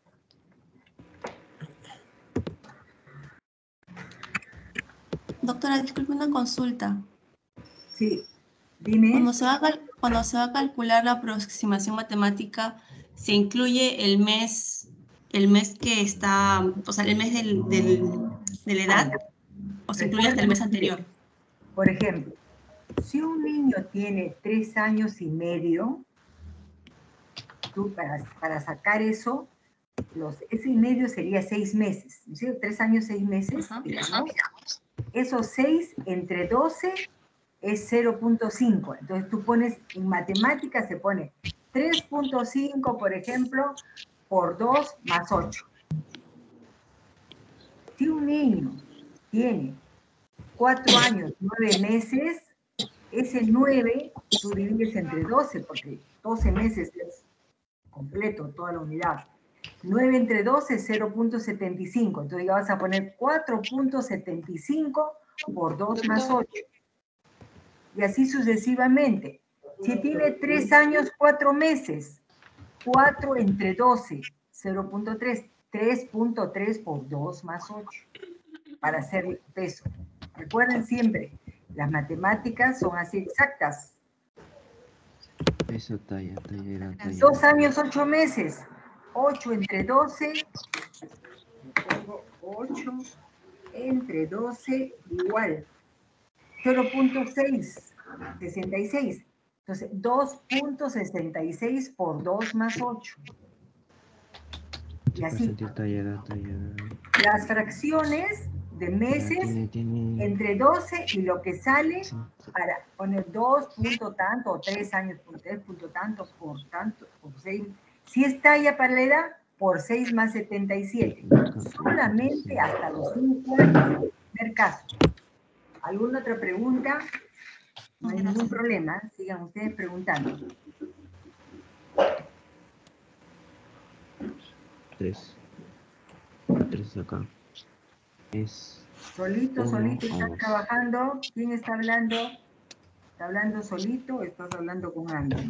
Doctora, disculpe una consulta. Sí, dime. Cuando se va a, cal- cuando se va a calcular la aproximación matemática, ¿se incluye el mes, el mes que está, o sea, el mes del, del- de la edad? ¿O se incluye hasta el mes anterior? Por ejemplo, si un niño tiene tres años y medio, tú para, para sacar eso, los, ese y medio sería seis meses, ¿no es cierto? Tres años, seis meses, digamos. Esos seis entre doce es cero punto cinco. Entonces tú pones, en matemáticas se pone tres punto cinco, por ejemplo, por dos más ocho. Si un niño tiene cuatro años, nueve meses, ese nueve tú divides entre doce, porque doce meses es completo, toda la unidad. nueve entre doce es cero punto setenta y cinco, entonces ya vas a poner cuatro punto setenta y cinco por dos más ocho. Y así sucesivamente. Si tiene tres años, cuatro meses, cuatro entre doce, cero punto tres, tres punto tres por dos más ocho, para hacer el peso. Recuerden siempre, las matemáticas son así exactas. Peso, talla, tallera, talla. Dos años, ocho meses, ocho entre doce, ocho entre doce igual, cero punto seis, sesenta y seis. Entonces, dos punto sesenta y seis por dos más ocho. Y así. Tallera, tallera. Las fracciones de meses Tiene, tiene. entre doce y lo que sale para poner dos punto tanto o tres años por tres punto tanto por tanto por seis. Si es talla para la edad, por seis más setenta y siete. Solamente hasta los cinco años. Primer caso. ¿Alguna otra pregunta? No hay ningún problema. Sigan ustedes preguntando. Tres. Tres acá. Es. Solito, uno solito, o ¿estás dos. trabajando? ¿Quién está hablando? ¿Está hablando solito o estás hablando con alguien?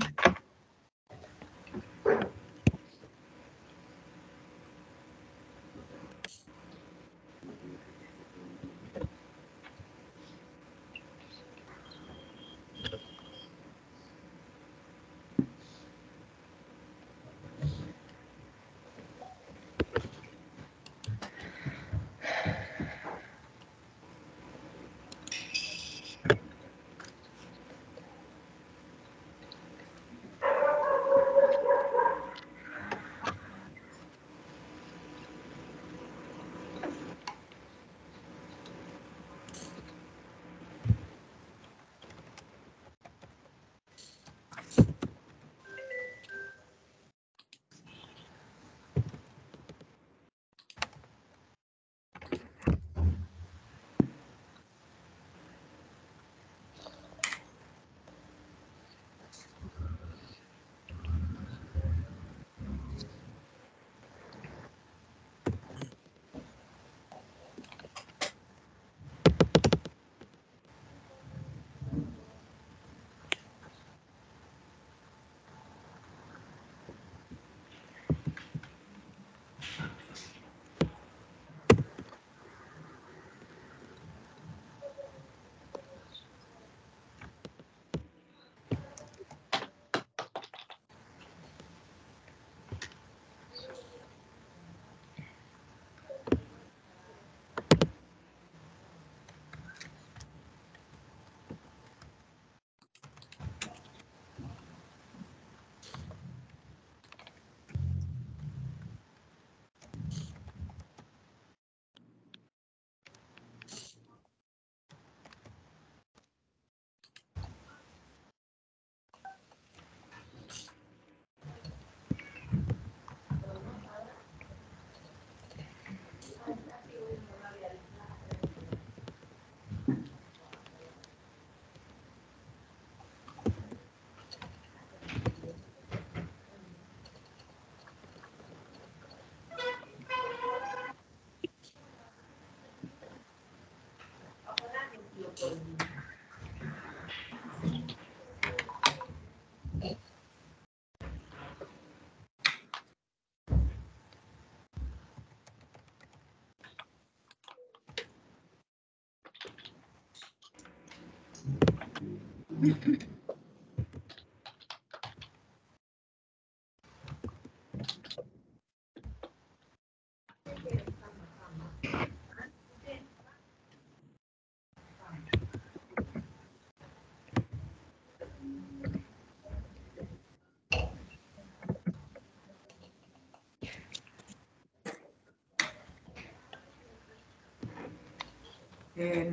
Eh,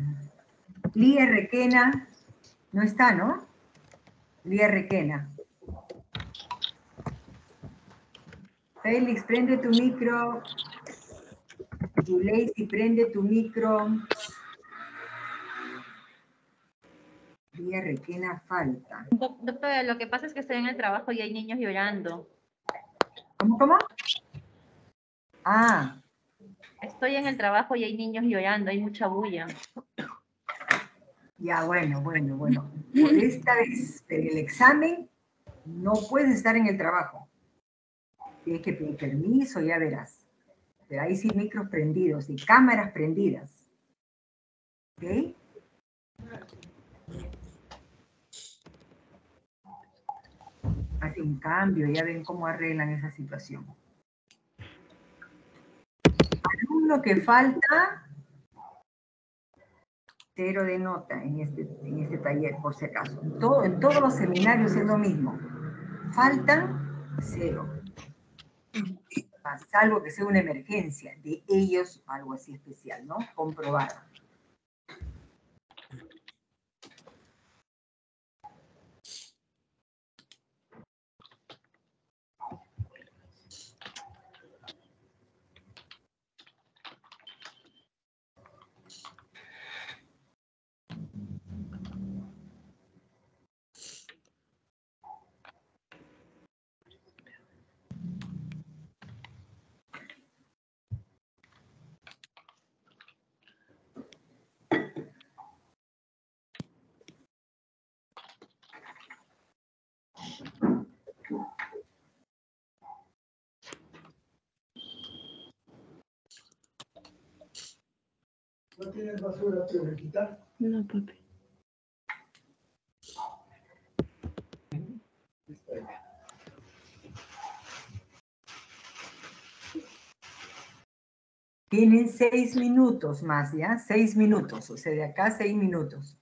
Lía Requena, no está, ¿no? Lía Requena. Félix, prende tu micro. Yuleisi, prende tu micro. Vía Requena falta. Doc- Doctora, lo que pasa es que estoy en el trabajo y hay niños llorando. ¿Cómo, cómo? Ah, Estoy en el trabajo y hay niños llorando, hay mucha bulla. ya, bueno, bueno, bueno. Por esta vez, pero el examen no puedes estar en el trabajo. Tienes que pedir permiso, ya verás. Pero ahí sí micros prendidos y cámaras prendidas. ¿Ok? Hace un cambio, ya ven cómo arreglan esa situación. Alumno que falta, cero de nota en este, en este taller, por si acaso. En, todo, en todos los seminarios es lo mismo. Faltan, cero. Salvo que sea una emergencia de ellos, algo así especial, ¿no? Comprobado. ¿No tienes basura para quitar? No, papi. Tienen seis minutos más, ¿ya? Seis minutos, o sea, de acá seis minutos.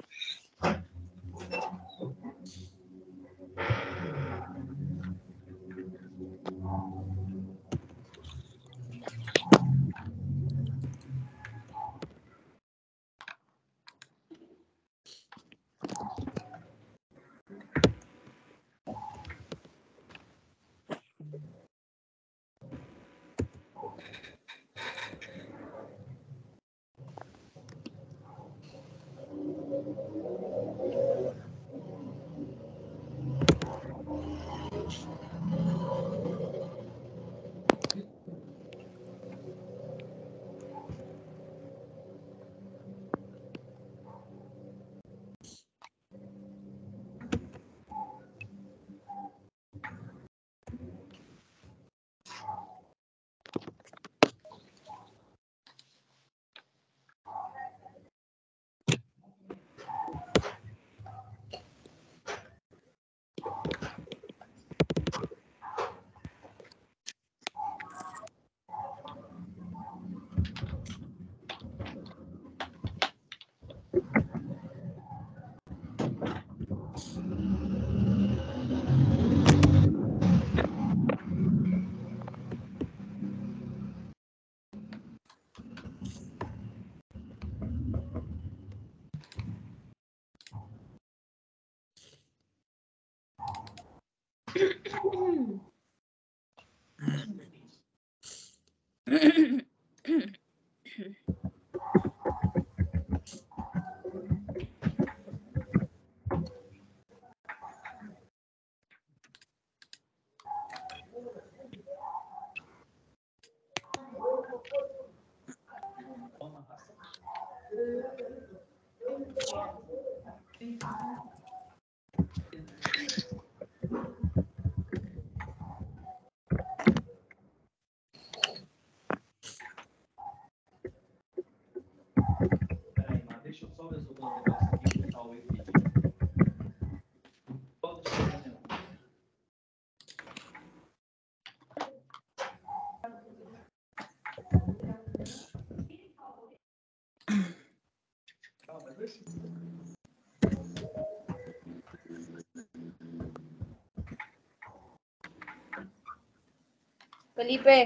Felipe.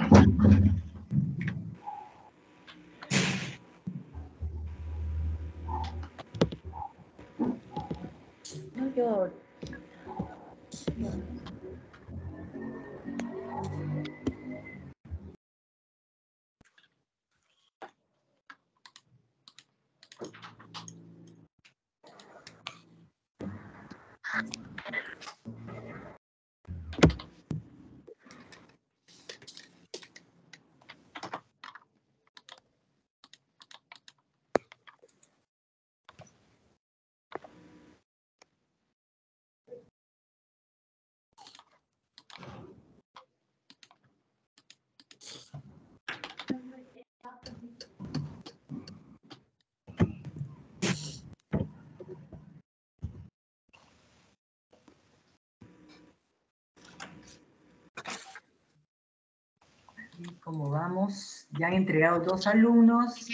No llores. ¿Cómo vamos? Ya han entregado dos alumnos.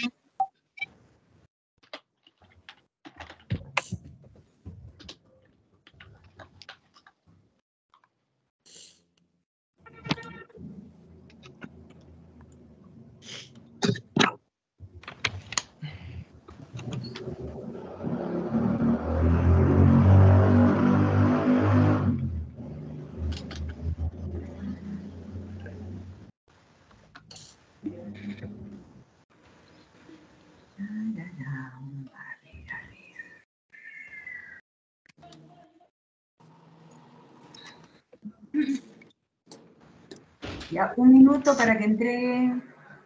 Ya, un minuto para que entreguen.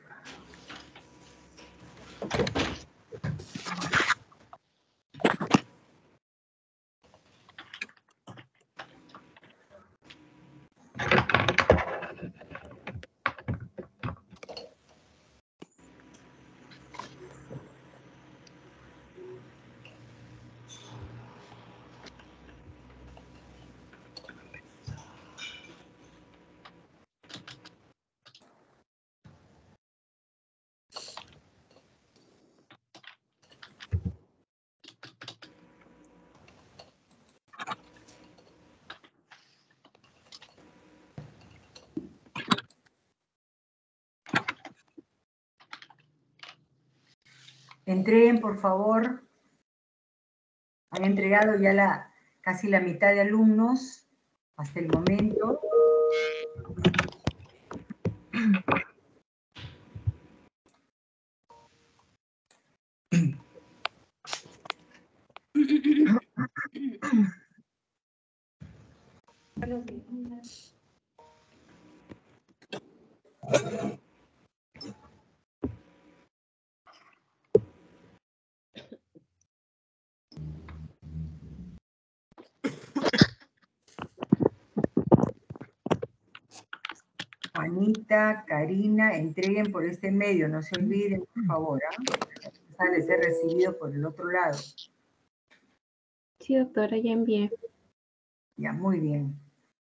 Entreguen, por favor. Han entregado ya la, casi la mitad de alumnos hasta el momento. Juanita, Karina, entreguen por este medio, no se olviden, por favor, ¿ah? Sale ser recibido por el otro lado. Sí, doctora, ya envié. Ya, muy bien.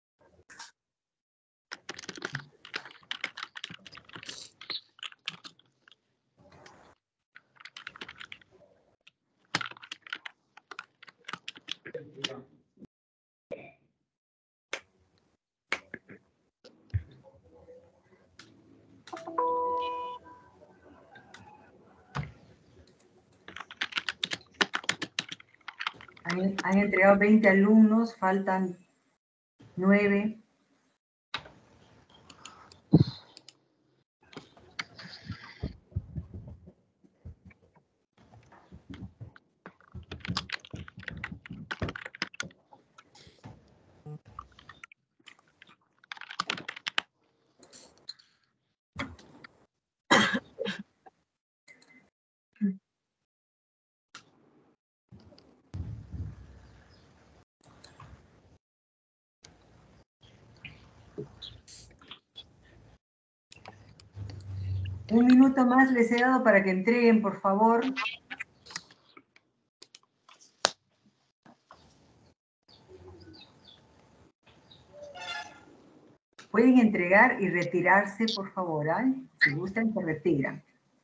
Han, han entregado veinte alumnos, faltan nueve. Un minuto más les he dado para que entreguen, por favor. Pueden entregar y retirarse, por favor, ¿eh? Si gustan, se retiran.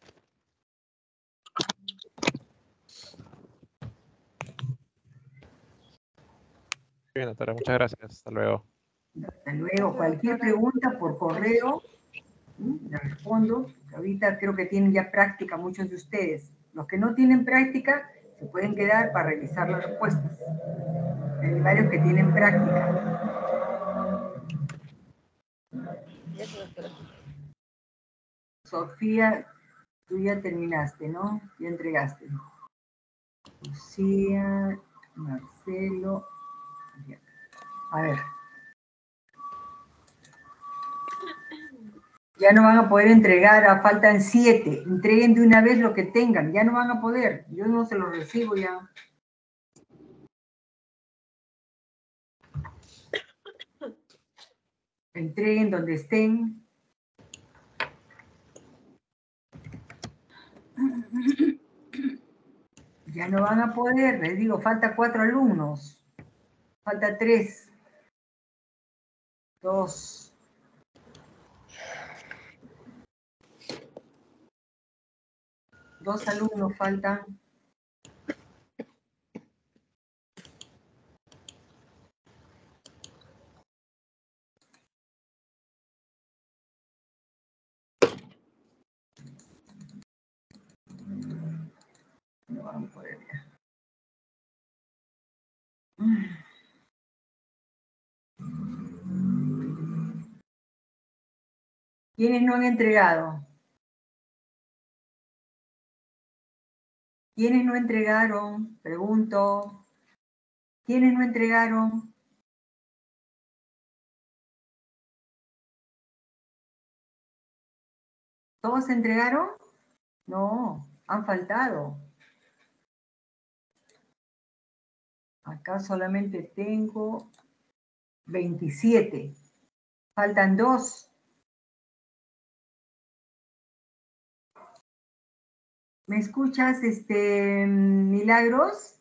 Bien, doctora, muchas gracias. Hasta luego. Hasta luego. Cualquier pregunta por correo, ¿sí? Le respondo. Ahorita creo que tienen ya práctica muchos de ustedes. Los que no tienen práctica se pueden quedar para revisar las respuestas. Hay varios que tienen práctica. Sofía, tú ya terminaste, ¿no? Ya entregaste. Lucía, Marcelo. A ver. Ya no van a poder entregar, a faltan siete. Entreguen de una vez lo que tengan. Ya no van a poder. Yo no se los recibo ya. Entreguen donde estén. Ya no van a poder. Les digo, falta cuatro alumnos. Falta tres. Dos. Dos alumnos faltan. No van a poder ya. ¿Quiénes no han entregado? ¿Quiénes no entregaron? Pregunto. ¿Quiénes no entregaron? ¿Todos entregaron? No, han faltado. Acá solamente tengo veintisiete. Faltan dos. ¿Me escuchas, este, Milagros?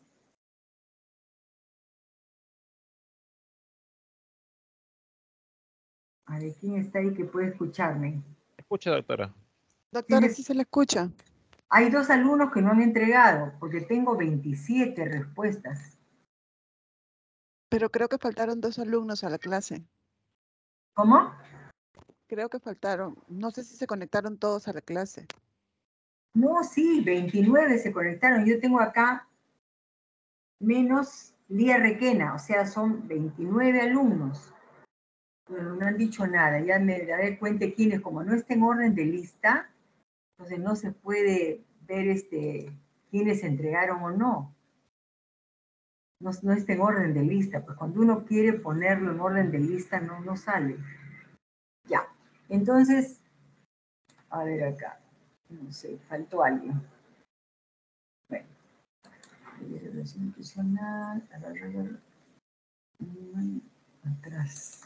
A ver, ¿quién está ahí que puede escucharme? Escucha, doctora. Doctora, sí se le escucha. Hay dos alumnos que no han entregado, porque tengo veintisiete respuestas. Pero creo que faltaron dos alumnos a la clase. ¿Cómo? Creo que faltaron. No sé si se conectaron todos a la clase. No, sí, veintinueve se conectaron. Yo tengo acá menos Lía Requena, o sea, son veintinueve alumnos. Bueno, no han dicho nada. Ya me daré cuenta quiénes, como no está en orden de lista, entonces no se puede ver este, quiénes entregaron o no. No, no está en orden de lista, pues cuando uno quiere ponerlo en orden de lista no, no sale. Ya, entonces, a ver acá, no sé, faltó alguien. Bueno, relación institucional, atrás.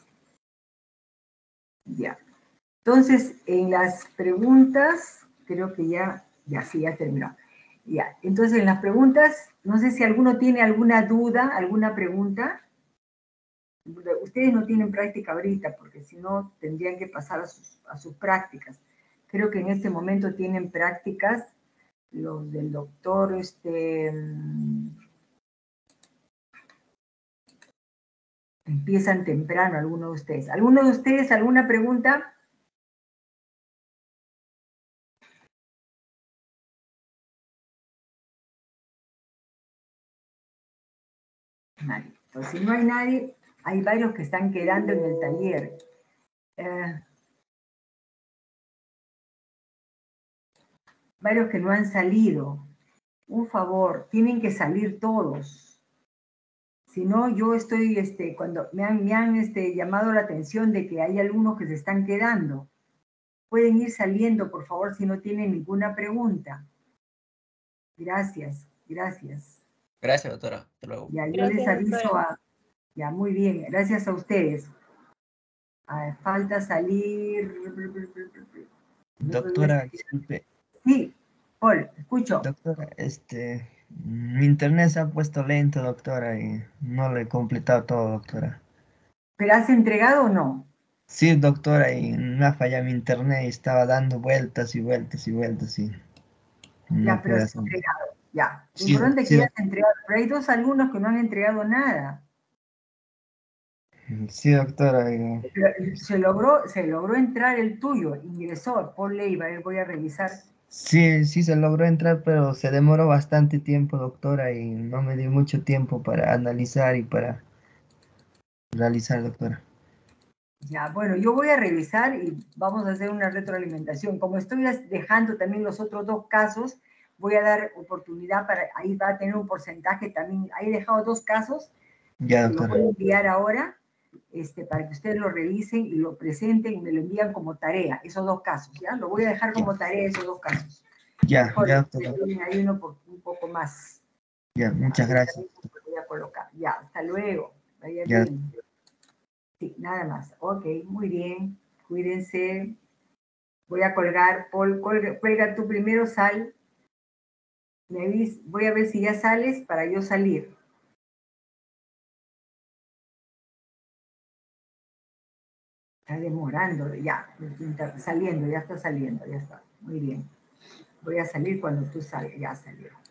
Ya. Entonces, en las preguntas, creo que ya, ya sí, ya terminó. Ya, entonces en las preguntas, no sé si alguno tiene alguna duda, alguna pregunta. Ustedes no tienen práctica ahorita, porque si no tendrían que pasar a sus, a sus prácticas. Creo que en este momento tienen prácticas los del doctor, este, empiezan temprano algunos de ustedes. ¿Alguno de ustedes, alguna pregunta? Nadie. Entonces, si no hay nadie, hay varios que están quedando en el taller. Eh, varios que no han salido. Un favor, tienen que salir todos. Si no, yo estoy, este, cuando me han, me han este, llamado la atención de que hay algunos que se están quedando. Pueden ir saliendo, por favor, si no tienen ninguna pregunta. Gracias, gracias. Gracias, doctora. Hasta luego. Ya, yo Gracias, les aviso doctora. a... Ya, muy bien, gracias a ustedes. Ah, falta salir... Doctora, disculpe. Sí, Paul, escucho. Doctora, este, mi internet se ha puesto lento, doctora, y no lo he completado todo, doctora. ¿Pero has entregado o no? Sí, doctora, y me ha fallado mi internet y estaba dando vueltas y vueltas y vueltas y no Ya, pero pude has hacer. entregado, ya. Lo Sí, importante es sí, que ya has entregado, pero hay dos alumnos que no han entregado nada. sí, doctora. y- Pero se logró, se logró entrar el tuyo, ingresó, Paul Leiva, eh, voy a revisar. Sí, sí se logró entrar, pero se demoró bastante tiempo, doctora, y no me dio mucho tiempo para analizar y para realizar, doctora. Ya, bueno, yo voy a revisar y vamos a hacer una retroalimentación. Como estoy dejando también los otros dos casos, voy a dar oportunidad para, ahí va a tener un porcentaje también, ahí he dejado dos casos, Ya, que los doctora. voy a enviar ahora, este, para que ustedes lo revisen y lo presenten y me lo envían como tarea, esos dos casos, ¿ya? Lo voy a dejar como tarea esos dos casos. Ya, Mejor, ya, que doctora. tienen ahí uno por, un poco más. Ya, muchas Ahorita gracias. mismo lo voy a colocar. Ya, hasta luego. Vaya Ya. bien. Sí, nada más. Ok, muy bien. Cuídense. Voy a colgar. Paul, cuelga, cuelga tú primero, sal. Me avis, voy a ver si ya sales para yo salir. Está demorando, ya. Saliendo, ya está saliendo, ya está. Muy bien. Voy a salir cuando tú salgas. Ya salió.